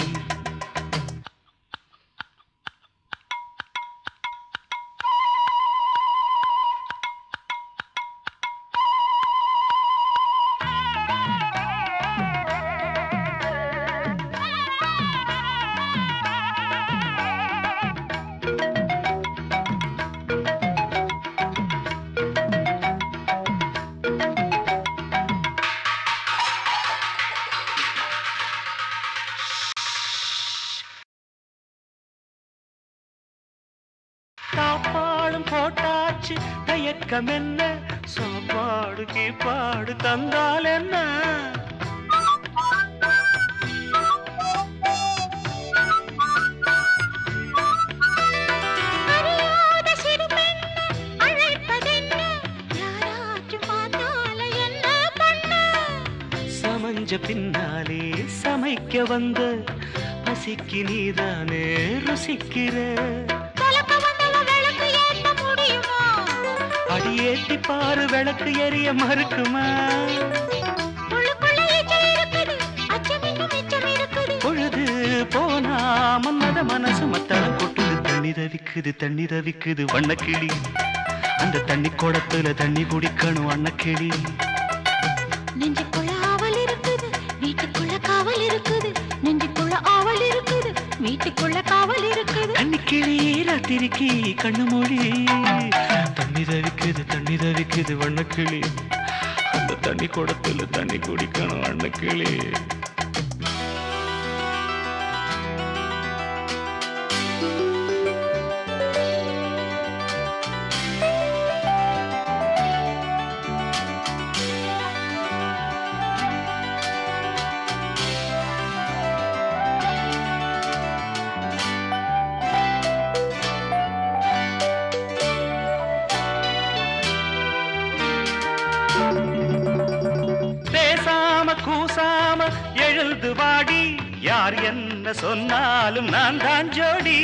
சாப்பாடும் போட்டாச்சு தயக்கம் என்ன சாப்பாடு கீப்பாடு தந்தால் என்ன சமஞ்ச பின்னாலே சமைக்க வந்த பசிக்கு நீதானே ருசிக்கிற அடியேத்தி பாரு விளக்கு எரிய மறுக்குமா பொழுது போனா மன்னத மனசு மத்தளம் கொட்டுது தண்ணி தவிக்குது தண்ணி தவிக்குது வண்ணக்கிளி அந்த தண்ணி குடத்துல தண்ணி குடிக்கணும் வண்ணக்கிளி நெஞ்சுக்குள்ள ஆவல் இருக்குது வீட்டுக்குள்ள காவல் இருக்குது நெஞ்சுக்குள்ள ஆவல் இருக்குது வீட்டுக்குள்ள காவல் இருக்குது கண்ணிக்கிளி ராத்திரிக்கு கண்ணு மொழி தண்ணி தவிக்குது தண்ணி தவிக்குது வண்ணக்கிளி அந்த தண்ணி குடத்துல தண்ணி குடிக்கணும் வண்ணக்கிளி கூசாம எழுந்து வாடி யார் என்ன சொன்னாலும் நான் தான் ஜோடி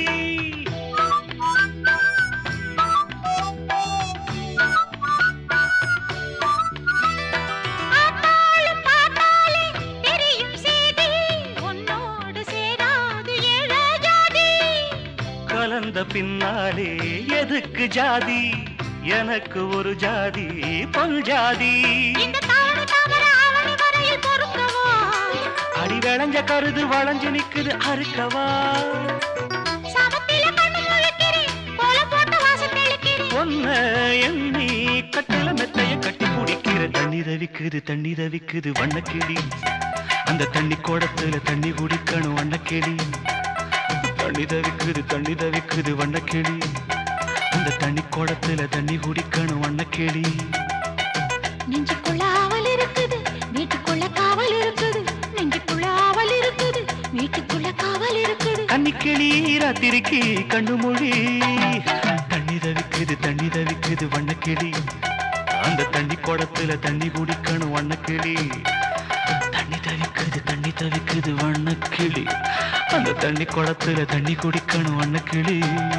கலந்த பின்னாலே எது எதுக்கு ஜாதி எனக்கு ஒரு ஜாதி பொன் ஜாதி இந்த தாவணி தாமரை ஆவணி வரையில் பொறுக்கவா அடி விளைஞ்ச கருது வளைஞ்சு நிக்குது அறுக்கவா சமத்தில கண்ணு முழிக்கிறேன் கோல போட்டு வாசம் தெளிக்கிறேன் பொன்ன எண்ணி கட்டில மெத்தைய கட்டி குடிக்கிற தண்ணி தவிக்குது தண்ணி தவிக்குது வண்ணக்கிளி அந்த தண்ணி கோடத்துல தண்ணி குடிக்கணும் வண்ணக்கிளி தண்ணி தவிக்குது தண்ணி தவிக்குது வண்ணக்கிளி அந்த தண்ணி கோடத்துல தண்ணி குடிக்கணும் வண்ணக்கிளி நெஞ்சுக்குள்ள ஆவல் இருக்குது வீட்டுக்குள்ள காவல் இருக்குது நெஞ்சுக்குள்ள ஆவல் இருக்குது வீட்டுக்குள்ள காவல் இருக்குது கன்னிக்கிளி ராத்திரிக்கு கண்ணு மொழி தண்ணி தவிக்குது தண்ணி தவிக்குது வண்ணக்கிளி அந்த தண்ணி கோடத்துல தண்ணி குடிக்கணும் வண்ணக்கிளி தண்ணி தவிக்குது தண்ணி தவிக்குது வண்ணக்கிளி அந்த தண்ணி குடத்துல தண்ணி குடிக்கணும் வண்ணக்கிளி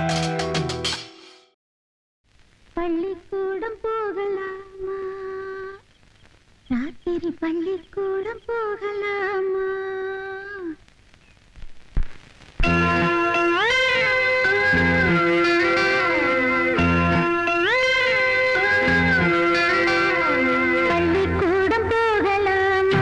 பள்ளிக்கூடம் போகலாமா ராத்திரி பள்ளிக்கூடம் போகலாமா பள்ளிக்கூடம் போகலாமா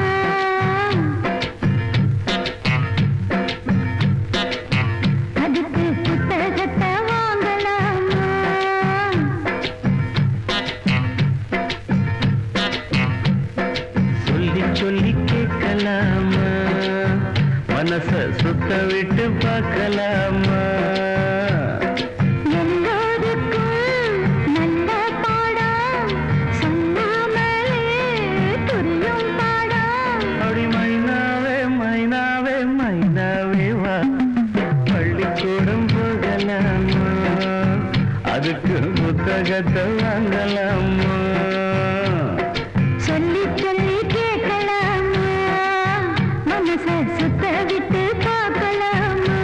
அதுக்கு புத்தகத்தை வாங்கலாமா சொல்லி சொல்லி கேட்கலாமா மனச சுத்த விட்டு பார்க்கலாமா எல்லோருக்கும் நல்ல பாடம் சொல்லாமலே புரியும் பாடம் அப்படி மைனாவே மைனாவே மைனாவே வா பள்ளிக்கூடம் போகலாமா அதுக்கு புத்தகத்தை வாங்கலாமா சொல்லி சொல்லி கேட்கலாமா மனச சுத்த விட்டு பார்க்கலாமா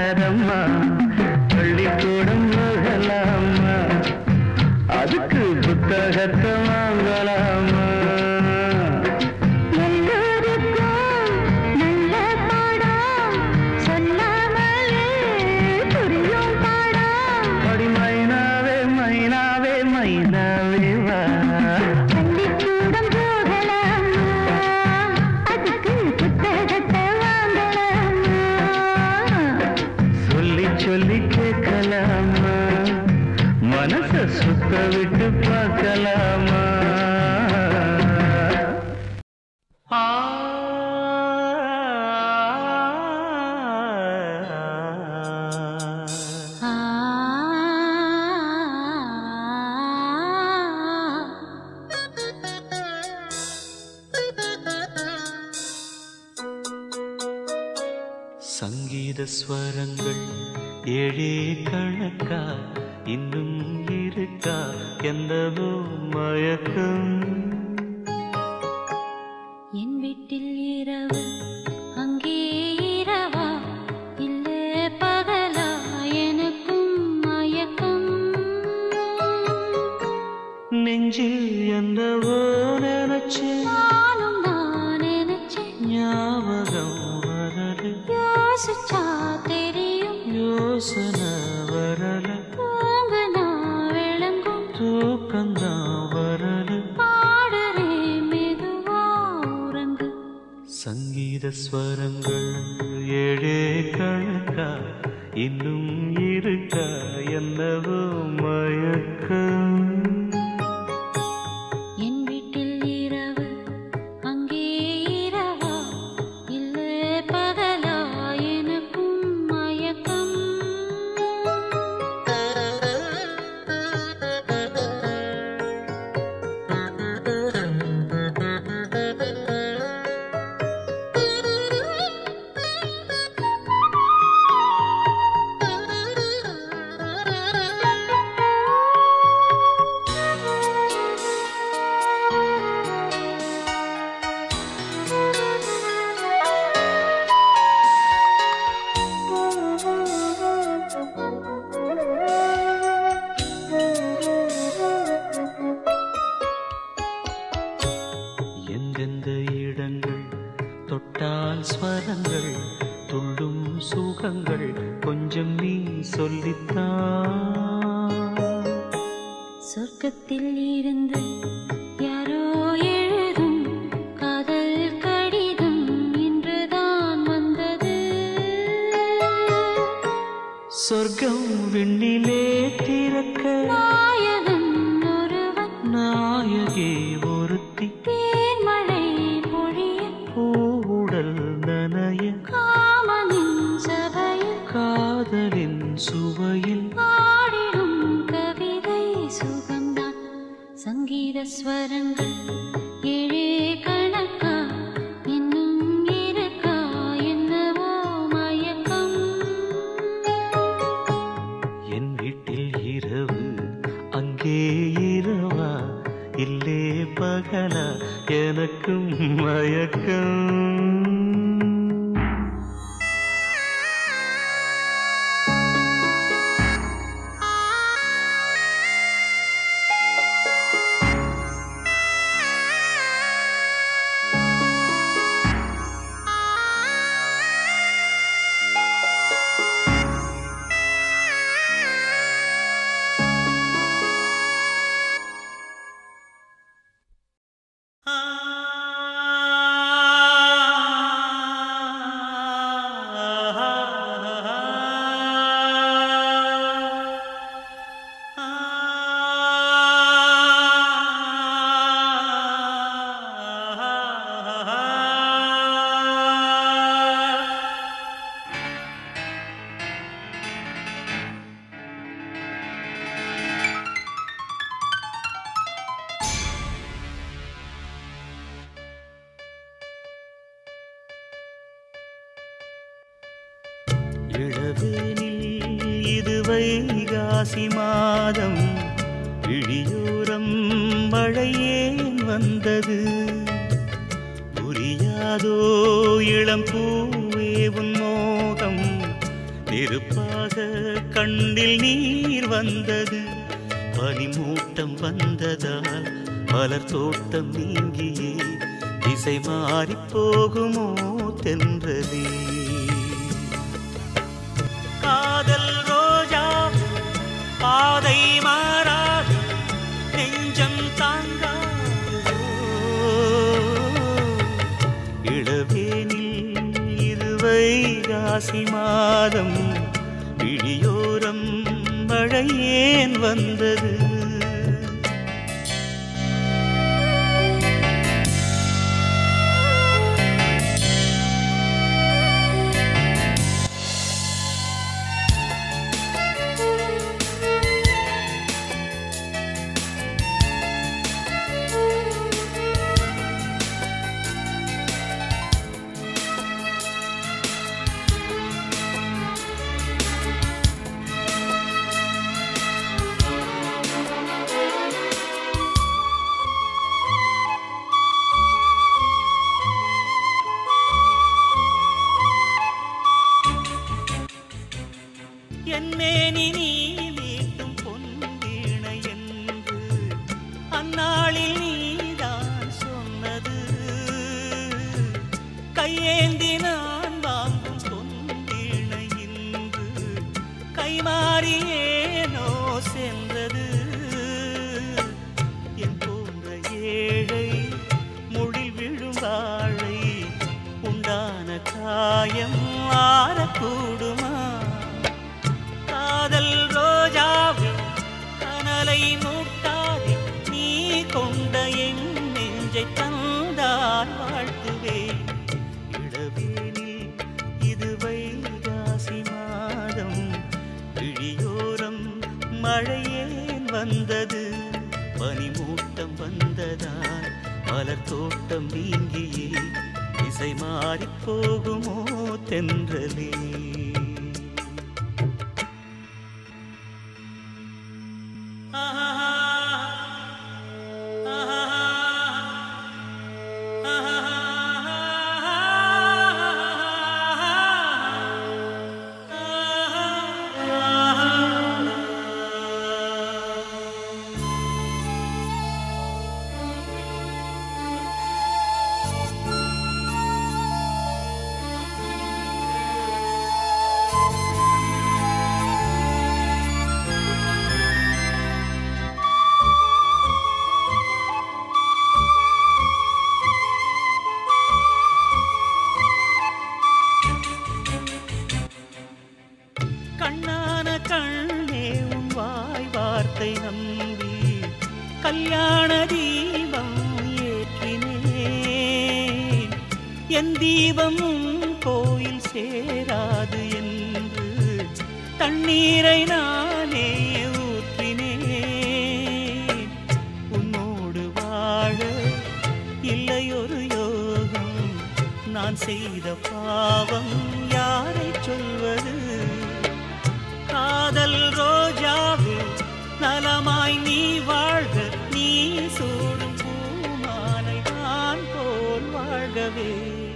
யாரம்மா பள்ளிக்கூடம் போகலாமா அதுக்கு புத்தகத்தை வாங்கலாமா மனச சுத்த விட்டு பார்க்கலாமா சங்கீத ஸ்வரங்கள் ஏழே கணக்கா இன்னும் இருக்கா என்னவோ மயக்கம் என் வீட்டில் இரவு அங்கே இரவா இல்லை பகலா எனக்கும் மயக்கம் நெஞ்சில் என்னவோ நினைச்சு நானும் நான் நினைச்சேன் ஞாபகம் வரல யோசிச்சா தெரியும் யோசனை வரல தூக்கந்தான் வரல பாடரே மெதுவா உறங்கு சங்கீத ஸ்வரங்கள் ஏழே கணக்கா இன்னும் இருக்கா என்னவோ மயக்கம் என் வீட்டில் இரவு அங்கே இரவா இல்லை பகலா எனக்கும் மயக்கம் எந்தெந்த இடங்கள் தொட்டால் ஸ்வரங்கள் துள்ளும் சுகங்கள் கொஞ்சம் நீ சொல்லித்தான் சொர்க்கத்தில் இருந்து யாரோ எழுதும் காதல் கடிதம் இன்றுதான் வந்தது சொர்க்கம் விண்ணிலே திறக்க நாயகன் ஒருவன் நாயகி ஒருத்தி தேன்மழை பொழிய பூவுடல் நனைய காமனின் சபையில் காதலின் சுவையில் பாடிடும் கவிதை சுகம்தான் சங்கீத ஸ்வரங்கள் ஏழே கணக்கா இன்னும் இருக்கா என்னவோ மயக்கம் என் வீட்டில் இரவு அங்கே இரவா இல்லே பகலா எனக்கும் மயக்கம் இளவேனில் இது வைகாசி மாதம் இழியோரம் மழையேன் வந்தது புரியாதோ இளம் பூவே உன் மோகம் நெருப்பாக கண்ணில் நீர் வந்தது பனிமூட்டம் வந்ததால் மலர் தோட்டம் நீங்கியே திசை மாறி போகுமோ தென்றலே காதல் ரோஜா பாதை மாறாது நெஞ்சம் தாங்காதோ இளவேனில் இருவை ராசி மாதம் விழியோரம் மழை ஏன் வந்தது என்னேனி நீ மீட்டும் பொன்வீணை என்று அந்நாளில் நீதான் சொன்னது கையேந்தி நான் வாங்கும் பொன்வீணை இன்று கைமாறியேனோ சென்றது என் போன்ற ஏழை முழில் விழும் வாழை உண்டான காயம் ஆறக்கூடுமா காதல் ரோஜாவே கனலை மூட்டாதே நீ கொண்ட என் நெஞ்சை தந்தால் வாழ்த்துவே இளவேனில் இது வைகாசி மாதம் விழியோரம் மழையேன் வந்தது பனிமூட்டம் வந்ததால் மலர் தோட்டம் நீங்கியே திசை மாறி போகுமோ தென்றலே கண்ணான கண்ணே உன் வாய் வார்த்தை நம்பி கல்யாண தீபம் ஏற்றினேன் என் தீபம் கோயில் சேராது என்று தண்ணீரை நானே ஊற்றினேன் உன்னோடு வாழ இல்லையொரு யோகம் நான் செய்த பாவம் யாரை சொல்வது காதல் ரோஜாவே நலமாய் நீ வாழ்க நீ சூடும் பூமாலை நான் போல் வாழ்கவே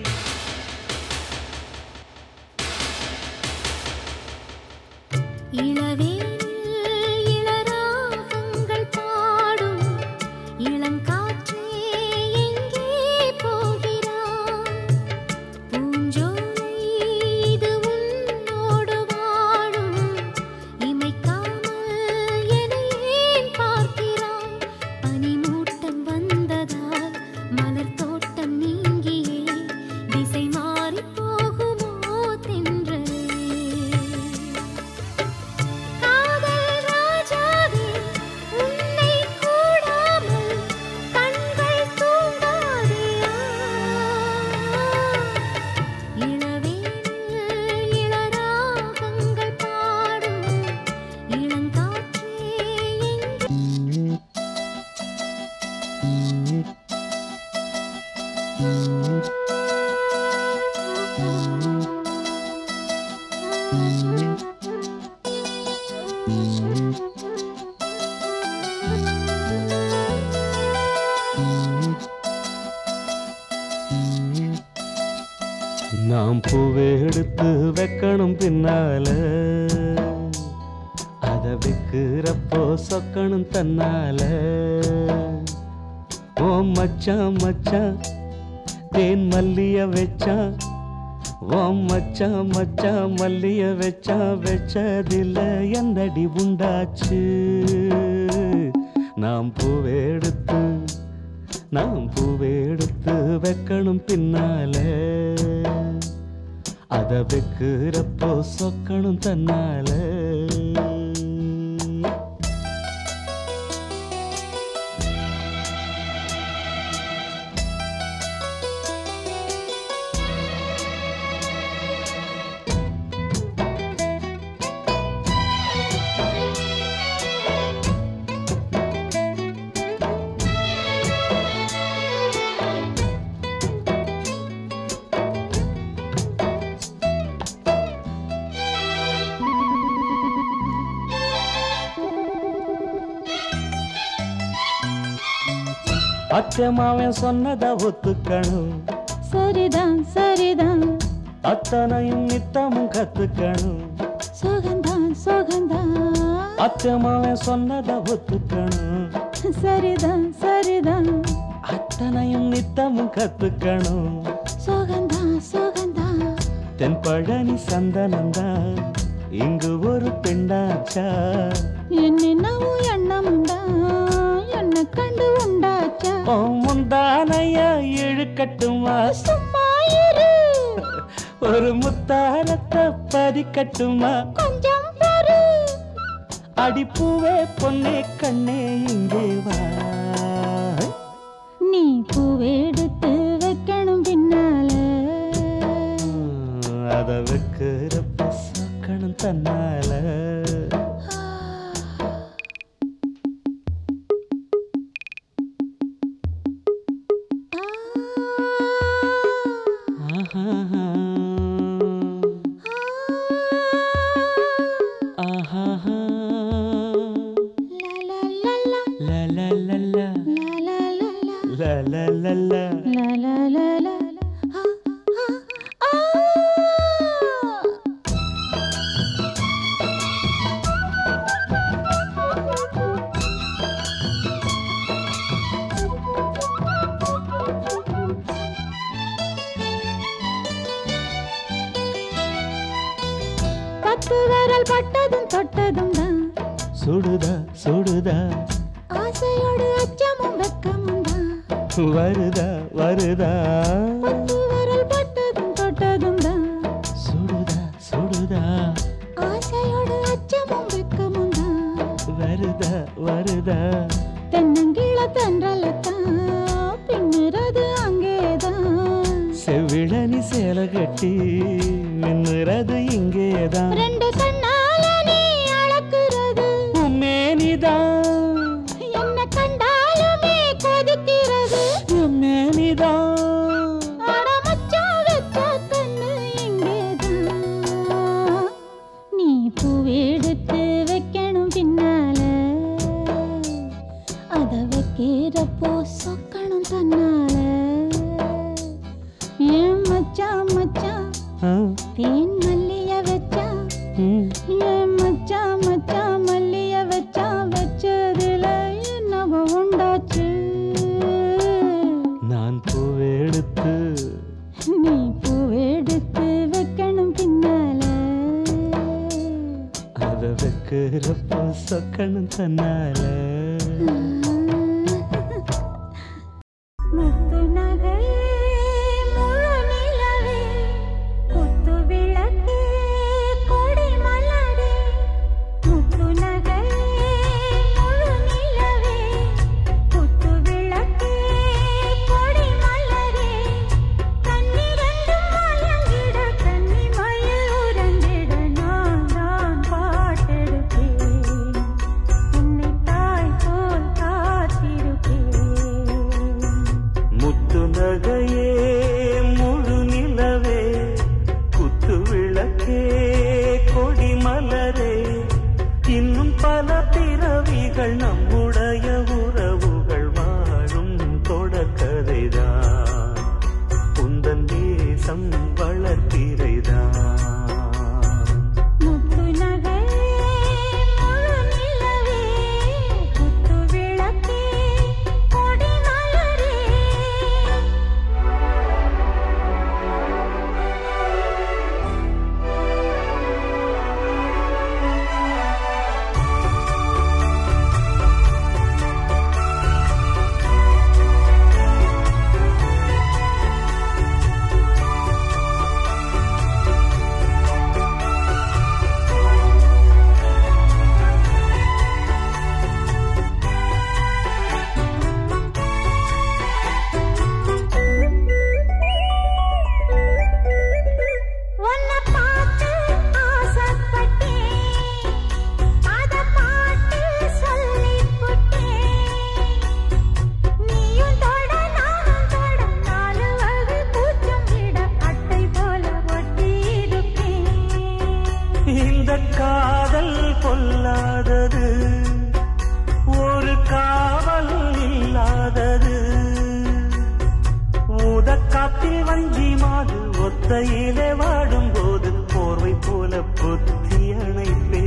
இளவேனில் இளராகங்கள் பாடும் இளங்காற்றே எங்கே போகிறாய் பூஞ்சோலை இது உன்னோடு வாழும் இமைக்காமல் என்னை ஏன் பார்க்கிறாய் பனிமூட்டம் வந்ததால் மலர் தோட்டம் நீங்கியே திசை மாறி போகுமோ தென்றலே காதல் ராஜாவே உன்னை கூடாமல் கண்கள் தூங்காதே இளவேனில் இளராகங்கள் பாடும் இளங்காற்றே எங்கே நாம் நாம் பூவே எடுத்து வைக்கணும் பின்னால அத வைக்கிறப்போ சொக்கணும் தன்னால ஓ மச்சான் மச்சான் தேன் மல்லிய வச்சான் ஓ மச்சான் மச்சான் மல்லிய வச்சா வச்சதில்ல என்னடி உண்டாச்சு நாம் பூவே எடுத்து நாம் பூவே எடுத்து வைக்கணும் பின்னால அத வைக்கிறப்போ சொக்கணும் தன்னால அத்தமாவன் சொன்னத ஒத்துக்கணும் சரிதான் சரிதான் அத்தனையும் நித்தமும் கத்துக்கணும் சோகந்தான் சோகந்தான் அத்தமாவன் சொன்னத ஒத்துக்கணும் சரிதான் சரிதான் அத்தனையும் நித்தமும் கத்துக்கணும் சோகந்தான் சோகந்தான் தென்பழனி சந்தனந்தான் இங்கு ஒரு பெண்ணாச்சா என்னென்னவும் எண்ணமுண்டா என்ன கண்டு உண்டாச்சா முந்தானைய இழுக்கட்டுமா சும்மா இரு ஒரு முத்தாரத்தை பதிக்கட்டுமா கொஞ்சம் பொறு அடிப்பூவே பொன்னே கண்ணே இங்கே வா நீ பூவெடுத்து வைக்கணும் பின்னால அத வைக்கிறப்ப சொக்கணும் தன்னால பத்து விரல் பட்டதும் தொட்டதும் தான் சுடுதா சுடுதா ஆசையோடு அச்சமும் வெக்கமும் தான் வருதா வருதா பத்து விரல் பட்டதும் தொட்டதும் தான் சுடுதா சுடுதா ஆசையோடு அச்சமும் வெக்கமும் தான் வருதா வருதா தென்னங்கீழ தென்றலத்தான் பின்னுறது அங்கேதான் செவிழனி சேலை கட்டி மின்னுறது இங்கேதான் ரெண்டு கண்ணால நீ அளக்குறது உம்மேனிதான் என்ன கண்டாலுமே கொதிக்கிறது உம்மேனிதான் அடமச்சான் வச்ச கண்ணு இங்கேதான் நீ பூவெடுத்து வைக்கணும் பின்னால அத வைக்கிறப்போ சொக்கணும் தன்னால ஏன் மச்சான் மச்சான் தேன் மல்லிய வச்சா ஏன் மச்சான் மச்சான் மல்லிய வச்சா வச்சதுல என்னவோ உண்டாச்சு நான் பூவெடுத்து நீ பூவெடுத்து வைக்கணும் பின்னால அத வைக்கிறப்போ சொக்கணும் தன்னால முத்து நகை முழு நிலவே குத்து விளக்கு கொடி மலரே முத்து நகை முழு நிலவே குத்து விளக்கு கொடி மலரே கண்ணிரண்டும் மயங்கிட கன்னி மயில் உறங்கிட நான் தான் பாட்டெடுப்பேன் உன்னை தாய் போல் ஒத்தையிலே வாடும் போது போர்வை போல புத்தி அணைப்பே.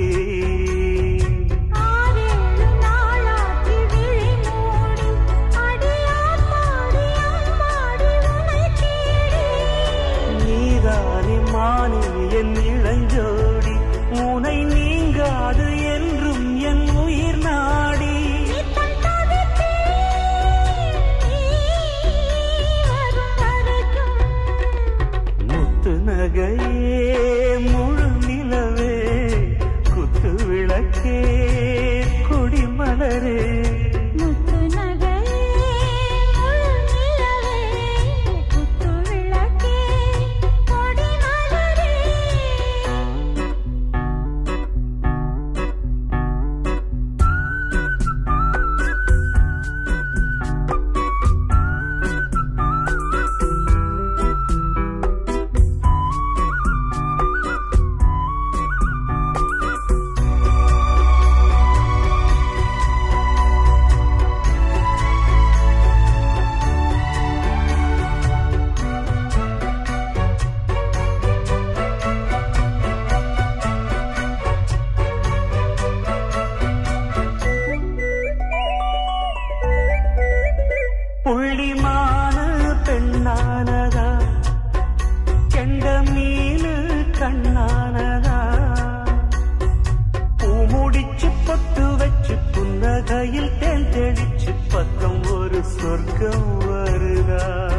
நீதானே மானே என் இளஞ்சோடி, உனை நீங்காது என்றும் என் உயிர் நாடி. முத்து நகையே முழு நிலவே, குத்து விளக்கே கொடிமலரே. புள்ளிமான பெண்ணானதா, கெண்ட மீனு கண்ணானதா, பூமுடிச்சு பொட்டு வச்சு புன்னகையில் தேன் தெளிச்சு பக்கம் ஒரு சொர்க்கம் வருதா.